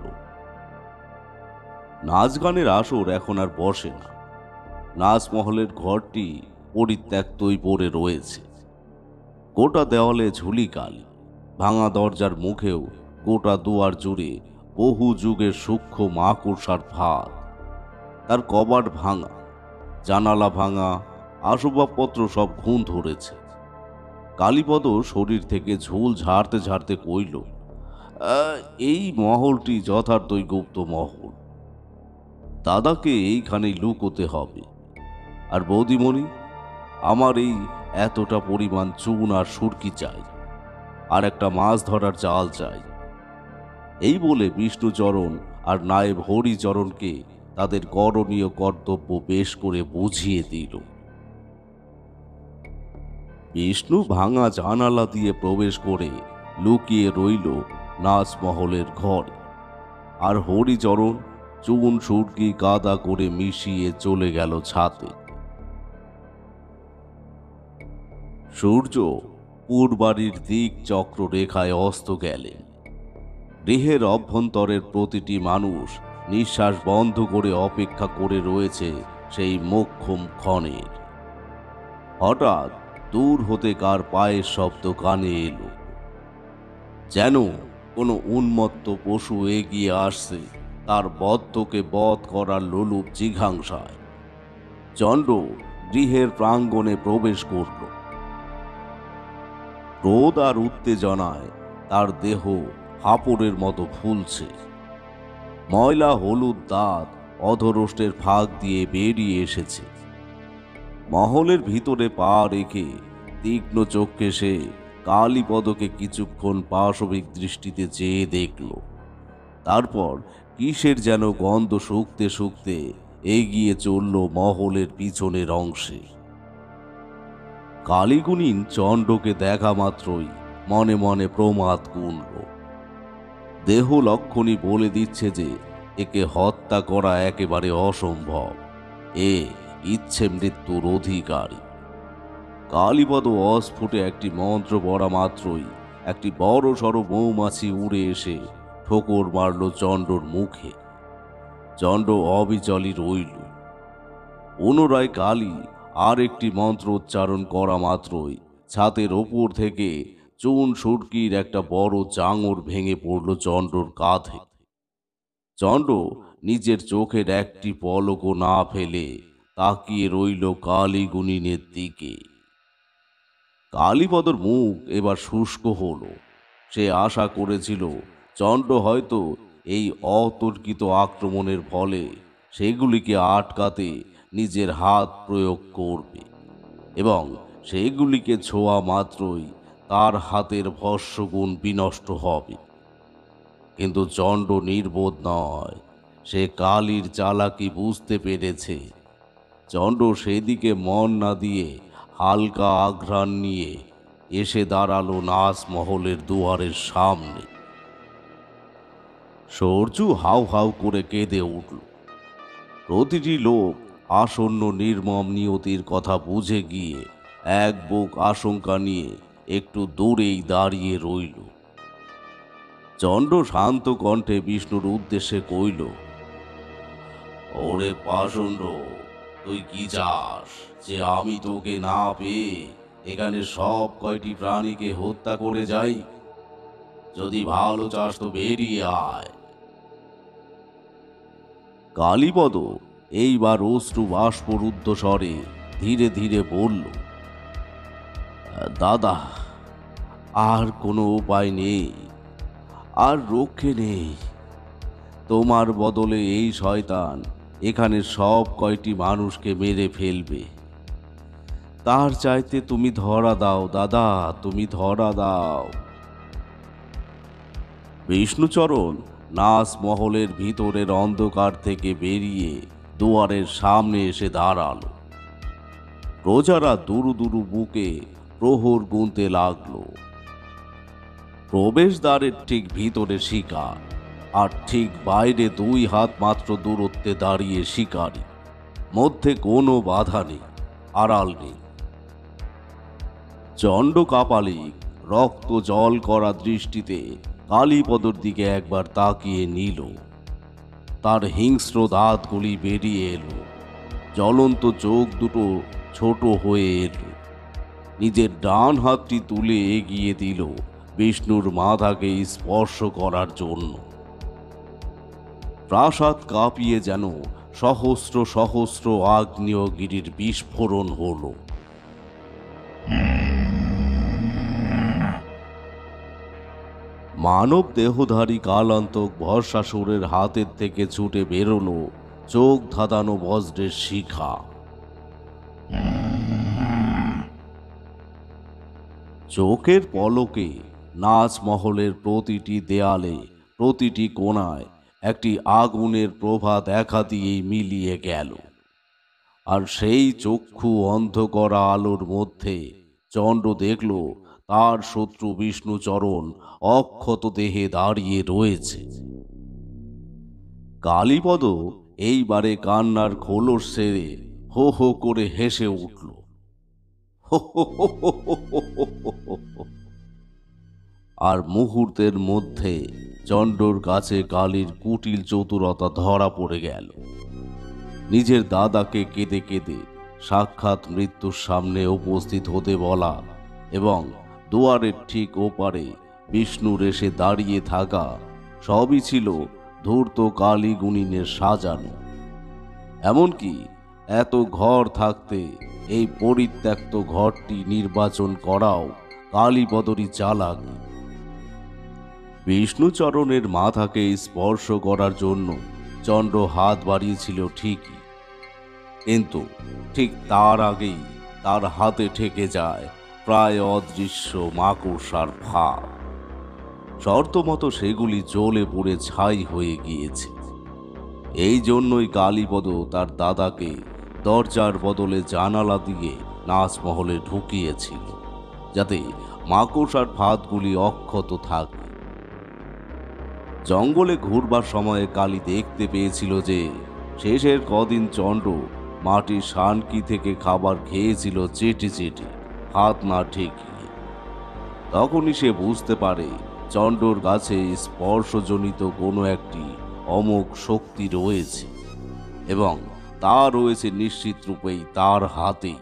নাচ গানের আসর এখন আর বসে না। নাচমহলের ঘরটি পরিত্যক্তই পড়ে রয়েছে। গোটা দেওয়ালে ঝুলি কালি, ভাঙা দরজার মুখেও গোটা দুয়ার জুড়ে বহু যুগের সূক্ষ্ম মাকড়সার ফাঁদ। তার কবাট ভাঙা, জানালা ভাঙা, আসবাবপত্র সব ঘুণ ধরেছে। কালীপদ শরীর থেকে ঝুল ঝাড়তে ঝাড়তে কইল, "আহ, এই মহলটি যথার্থই গুপ্ত মহল। দাদাকে এইখানেই লুকোতে হবে। আর বৌদিমণি, আমার এই এতটা পরিমাণ চুন আর সুরকি চাই, আর একটা মাছ ধরার জাল চাই।" এই বলে বিষ্ণুচরণ আর নায়েব হরিচরণকে তাদের করণীয় কর্তব্য বেশ করে বুঝিয়ে দিল। বিষ্ণু ভাঙা জানালা দিয়ে প্রবেশ করে লুকিয়ে রইল নাচমহলের ঘরে, আর হরিচরণ চুন সুরকি কাদা করে মিশিয়ে চলে গেল ছাতে। সূর্য পূর্বাড়ির দিক চক্র রেখায় অস্ত গেলেন। গৃহের অভ্যন্তরের প্রতিটি মানুষ নিঃশ্বাস বন্ধ করে অপেক্ষা করে রয়েছে সেই মোক্ষম ক্ষণের। হঠাৎ দূর হতে কার পায়ের শব্দ কানে এলো, যেন কোনো উন্মত্ত পশু এগিয়ে আসছে তার বদ্ধকে বধ করার লোলুপ জিঘাংসায়। চণ্ড গৃহের প্রাঙ্গণে প্রবেশ করল। ক্রোধ আর উত্তেজনায় তার দেহ হাঁপড়ের মতো ফুলছে। ময়লা হলুদ দাঁত অধরষ্টের ফাঁক দিয়ে বেরিয়ে এসেছে। মহলের ভিতরে পা রেখে তীক্ষ্ণ চোখে সে কালীপদকে কিছুক্ষণ পাশবিক দৃষ্টিতে চেয়ে দেখল। তারপর কিসের যেন গন্ধ শুকতে শুকতে এগিয়ে চলল মহলের পিছনের অংশে। কালীগুণিন চণ্ডকে দেখা মাত্রই মনে মনে প্রমাদ গুনল। দেহ লক্ষণই বলে দিচ্ছে যে একে হত্যা করা একেবারে অসম্ভব। এ ইচ্ছে মৃত্যুর অধিকারী। কালীপদ অস্ফুটে একটি মন্ত্র পড়া মাত্রই একটি বড় সড় মৌমাছি উড়ে এসে ঠোকর মারল চণ্ডর মুখে। চণ্ড অবিচলই রইল। পুনরায় কালী আর একটি মন্ত্র উচ্চারণ করা মাত্রই ছাতের ওপর থেকে চুন সুরকির একটা বড় চাঙর ভেঙে পড়ল চণ্ডর কাঁধে। চণ্ড নিজের চোখের একটি পলকও না ফেলে তাকিয়ে রইল কালীগুণিনের দিকে। কালীপদর মুখ এবার শুষ্ক হল। সে আশা করেছিল চণ্ড হয়তো এই অতর্কিত আক্রমণের ফলে সেগুলিকে আটকাতে নিজের হাত প্রয়োগ করবে এবং সেগুলিকে ছোঁয়া মাত্রই তার হাতের ভস্মগুণ বিনষ্ট হবে। কিন্তু চণ্ড নির্বোধ নয়। সে কালীর চালাকি বুঝতে পেরেছে। চণ্ড সেদিকে মন না দিয়ে হালকা আঘ্রাণ নিয়ে এসে দাঁড়ালো নাচমহলের দুয়ারের সামনে। সরজু হাউ হাউ করে কেঁদে উঠল। প্রতিটি লোক আসন্ন নির্মম নিয়তির কথা বুঝে গিয়ে এক বুক আশঙ্কা নিয়ে একটু দূরেই দাঁড়িয়ে রইল। চণ্ড শান্ত কণ্ঠে বিষ্ণুর উদ্দেশ্যে কইল, ওরে পাষণ্ড, তুই কি চাস যে আমি তোকে না পেয়ে এখানে সব কয়টি প্রাণীকে হত্যা করে যাই? যদি ভালো চাস তো বেরিয়ে আয়। কালীপদ এইবার অশ্রু বাষ্পরুদ্ধ স্বরে ধীরে ধীরে বলল, দাদা, আর কোনো উপায় নেই, আর রক্ষে নেই। তোমার বদলে এই শয়তান এখানে সব কয়টি মানুষকে মেরে ফেলবে। তার চাইতে তুমি ধরা দাও দাদা, তুমি ধরা দাও। বিষ্ণুচরণ নাচমহলের ভিতরের অন্ধকার থেকে বেরিয়ে দুয়ারের সামনে এসে দাঁড়ালো। প্রজারা দুরু দুরু বুকে প্রহর গুনতে লাগলো। প্রবেশদ্বারের ঠিক ভিতরে শিকার, আর ঠিক বাইরে দুই হাত মাত্র দূরত্বে দাঁড়িয়ে শিকারী। মধ্যে কোনো বাধা নেই, আড়াল নেই। চণ্ড কাপালিক রক্ত জল করা দৃষ্টিতে কালীপদর দিকে একবার তাকিয়ে নিল। তার হিংস্র দাঁতগুলি বেরিয়ে এলো। জ্বলন্ত চোখ দুটো ছোট হয়ে এলো। নিজের ডান হাতটি তুলে এগিয়ে দিল বিষ্ণুর মাথাকে স্পর্শ করার জন্য। প্রাসাদ কাঁপিয়ে যেন সহস্র সহস্র আগ্নেয়গিরির বিস্ফোরণ হলো। মানব দেহধারী কালান্তক ভরসাসুরের হাতের থেকে ছুটে বেরোলো চোখ ধাঁধানো বজ্রের শিখা। চোখের পলকে নাচমহলের প্রতিটি দেয়ালে, প্রতিটি কোণায় একটি আগুনের প্রভা দেখা দিয়েই মিলিয়ে গেল। আর সেই চক্ষু অন্ধ করা আলোর মধ্যে চণ্ড দেখল তার শত্রু বিষ্ণুচরণ অক্ষত দেহে দাঁড়িয়ে রয়েছে। কালীপদ এইবারে কান্নার খোলস ছেড়ে হো হো করে হেসে উঠল। আর মুহূর্তের মধ্যে চণ্ডর কাছে কালীর কুটিল চতুরতা ধরা পড়ে গেল। নিজের দাদাকে কেঁদে কেঁদে সাক্ষাৎ মৃত্যুর সামনে উপস্থিত হতে বলা এবং দুয়ারের ঠিক ওপারে বিষ্ণুর এসে দাঁড়িয়ে থাকা সবই ছিল ধূর্ত কালী গুণিনের সাজানো। এমনকি এত ঘর থাকতে এই পরিত্যক্ত ঘরটি নির্বাচন করাও কালীপদরই চালাকি। বিষ্ণুচরণের মাথাকে স্পর্শ করার জন্য চন্দ্র হাত বাড়িয়েছিল ঠিকই, কিন্তু ঠিক তার আগেই তার হাতে ঠেকে যায় প্রায় অদৃশ্য মাকড়সার ফাঁক। শর্তমতো সেগুলি জ্বলে পুড়ে ছাই হয়ে গিয়েছে। এই জন্যই কালীপদ তার দাদাকে দরজার বদলে জানালা দিয়ে নাচমহলে ঢুকিয়েছিল, যাতে মাকড়সার ফাঁদগুলি অক্ষত থাকে। জঙ্গলে ঘুরবার সময়ে কালী দেখতে পেয়েছিল যে শেষের কদিন চন্দ্র মাটির শানকি থেকে খাবার খেয়েছিল চেটে চেটে, হাত না ঠেকিয়ে। তখনই সে বুঝতে পারে চন্দ্রর কাছে স্পর্শজনিত কোনো একটি অমোঘ শক্তি রয়েছে, এবং তা রয়েছে নিশ্চিত রূপেই তার হাতেই।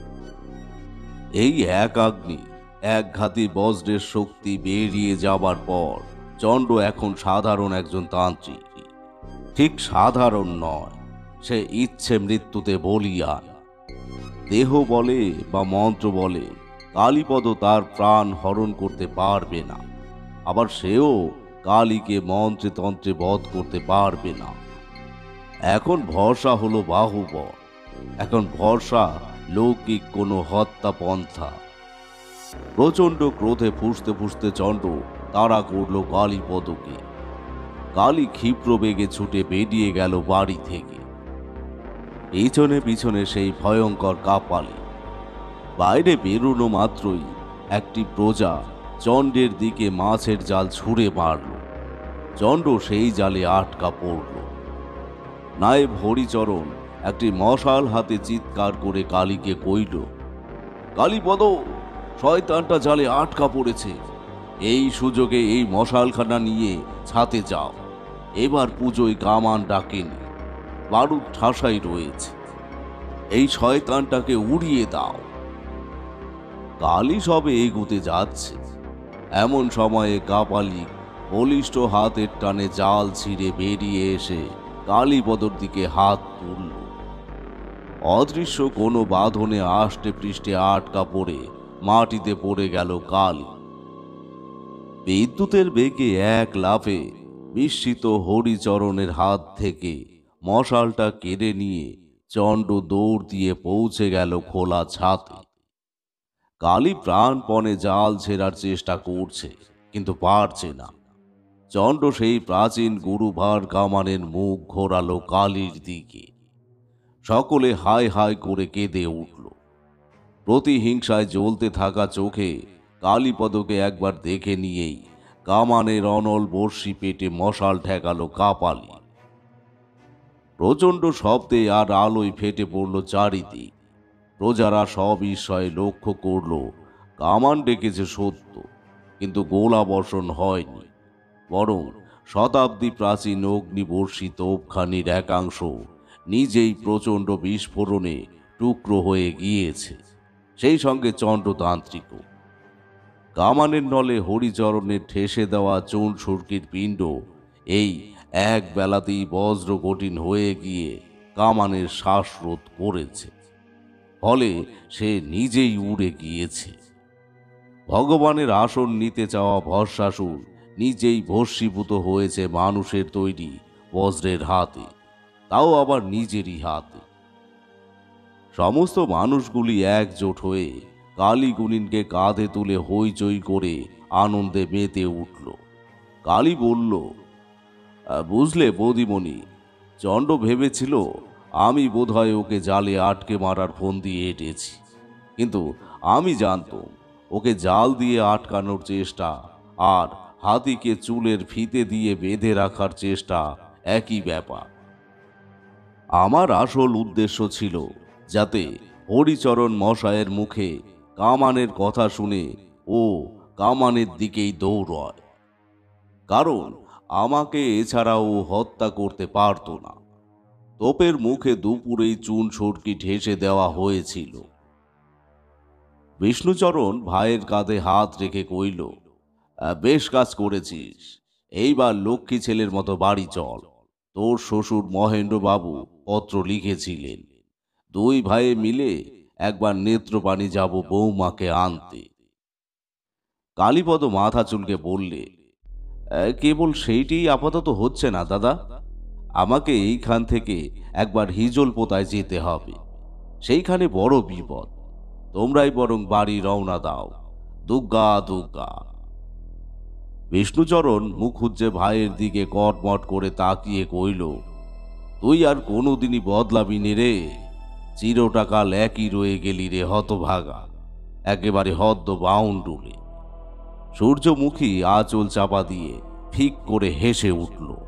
এই এক আগ্নি, এক ঘাতি বজ্রের শক্তি বেরিয়ে যাবার পর চন্দ্র এখন সাধারণ একজন তান্ত্রিক। ঠিক সাধারণ নয়, সে ইচ্ছে মৃত্যুতে বলিয়ান। দেহ বলে বা মন্ত্র বলে কালীপদ তার প্রাণ হরণ করতে পারবে না, আবার সেও কালীকে মন্ত্রে তন্ত্রে বধ করতে পারবে না। এখন ভরসা হলো বাহুবল, এখন ভরসা লৌকিক কোনো হত্যা পন্থা। প্রচণ্ড ক্রোধে ফুঁসতে ফুঁসতে চন্দ্র তাড়া করল কালীপদকে। কালী ক্ষিপ্র বেগে ছুটে বেরিয়ে গেল বাড়ি থেকে। পিছনে পিছনে সেই ভয়ঙ্কর কাপালি। বাইরে বেরোনো মাত্রই একটি প্রজা চন্দ্রের দিকে মাছের জাল ছুঁড়ে মারল। চন্দ্র সেই জালে আটকা পড়ল। নায়েব হরিচরণ একটি মশাল হাতে চিৎকার করে কালীকে কইল, কালীপদ, শয়তানটা জালে আটকা পড়েছে। এই সুযোগে এই মশালখানা নিয়ে ছাতে যাও। এবার পুজোয় কামান ডাকেনি, বারুদ ঠাসাই রয়েছে। এই শয়তানটাকে উড়িয়ে দাও। কালী সবে এগুতে যাচ্ছে, এমন সময়ে কাপালি বলিষ্ঠ হাতের টানে জাল ছিঁড়ে বেরিয়ে এসে কালীপদর দিকে হাত তুলল। অদৃশ্য কোনো বাঁধনে আষ্টে পৃষ্ঠে আটকা পড়ে মাটিতে পড়ে গেল কালী। বিদ্যুতের বেগে এক লাফে বিস্মিত হরিচরণের হাত থেকে মশালটা কেড়ে নিয়ে চন্দ্র দৌড় দিয়ে পৌঁছে গেল খোলা ছাতে। কালী প্রাণপণে জাল ছেড়ার চেষ্টা করছে, কিন্তু পারছে না। চন্দ্র সেই প্রাচীন গুরুভার কামানের মুখ ঘোরালো কালীর দিকে। সকলে হায় হায় করে কেঁদে উঠল। প্রতিহিংসায় জ্বলতে থাকা চোখে কালীপদকে একবার দেখে নিয়েই কামানের অনল বর্ষি পেটে মশাল ঠেকালো কাপালি। প্রচণ্ড শব্দে আর আলোয় ফেটে পড়ল চারিদিক। প্রজারা সবিস্ময়ে লক্ষ্য করল কামান ডেকেছে সত্য, কিন্তু গোলা বর্ষণ হয়নি, বরং শতাব্দী প্রাচীন অগ্নিবর্ষী তোপখানির একাংশ নিজেই প্রচণ্ড বিস্ফোরণে টুকরো হয়ে গিয়েছে, সেই সঙ্গে চন্দ্রতান্ত্রিকও। কামানের নলে হরিচরণের ঠেসে দেওয়া চুন সুরকির পিণ্ড এই এক বেলাতেই বজ্র কঠিন হয়ে গিয়ে কামানের শ্বাসরোধ করেছে, ফলে সে নিজেই উড়ে গিয়েছে। ভগবানের আসন নিতে চাওয়া ভস্মাসুর নিজেই ভস্মীভূত হয়েছে মানুষের তৈরি বজ্রের হাতে, তাও আবার নিজেরই হাতে। সমস্ত মানুষগুলি একজোট হয়ে কালী গুণিনকে কাঁধে তুলে হইচই করে আনন্দে মেতে উঠল। কালী বলল, বুঝলে বৌদিমণি, চন্ড ভেবেছিল আমি বোধহয় ওকে জালে আটকে মারার ফন্দি এঁটেছি, কিন্তু আমি জানতাম ওকে জাল দিয়ে আটকানোর চেষ্টা আর হাতিকে চুলের ফিতে দিয়ে বেঁধে রাখার চেষ্টা একই ব্যাপার। আমার আসল উদ্দেশ্য ছিল যাতে হরিচরণ মশায়ের মুখে কামানের কথা শুনে ও কামানের দিকেই দৌড়য়, কারণ আমাকে এছাড়াও হত্যা করতে পারত না। তোপের মুখে দুপুরেই চুন সরকি ঠেসে দেওয়া হয়েছিল। বিষ্ণুচরণ ভাইয়ের কাঁধে হাত রেখে কইল, আহ, বেশ কাজ করেছিস। এইবার লক্ষ্মী ছেলের মতো বাড়ি চল। তোর শ্বশুর মহেন্দ্র বাবু পত্র লিখেছিলেন, দুই ভাইয়ে মিলে একবার নেত্রপানি যাব বৌমাকে আনতে। কালীপদ মাথা চুলকে বললে, "আহ, কেবল সেইটিই আপাতত হচ্ছে না দাদা। আমাকে এইখান থেকে একবার হিজল পোতায় যেতে হবে। সেইখানে বড় বিপদ। তোমরাই বরং বাড়ি রওনা দাও। দুগ্গা দুগ্গা।" বিষ্ণুচরণ মুখুজ্জে ভাইয়ের দিকে কটমট করে তাকিয়ে কইল, তুই আর কোনোদিনই বদলাবি নে রে। চিরটাকাল একই রয়ে গেলি রে হতভাগা, একেবারে হদ্দ বাউন্ডুলে। সূর্যমুখী আঁচল চাপা দিয়ে ফিক করে হেসে উঠল।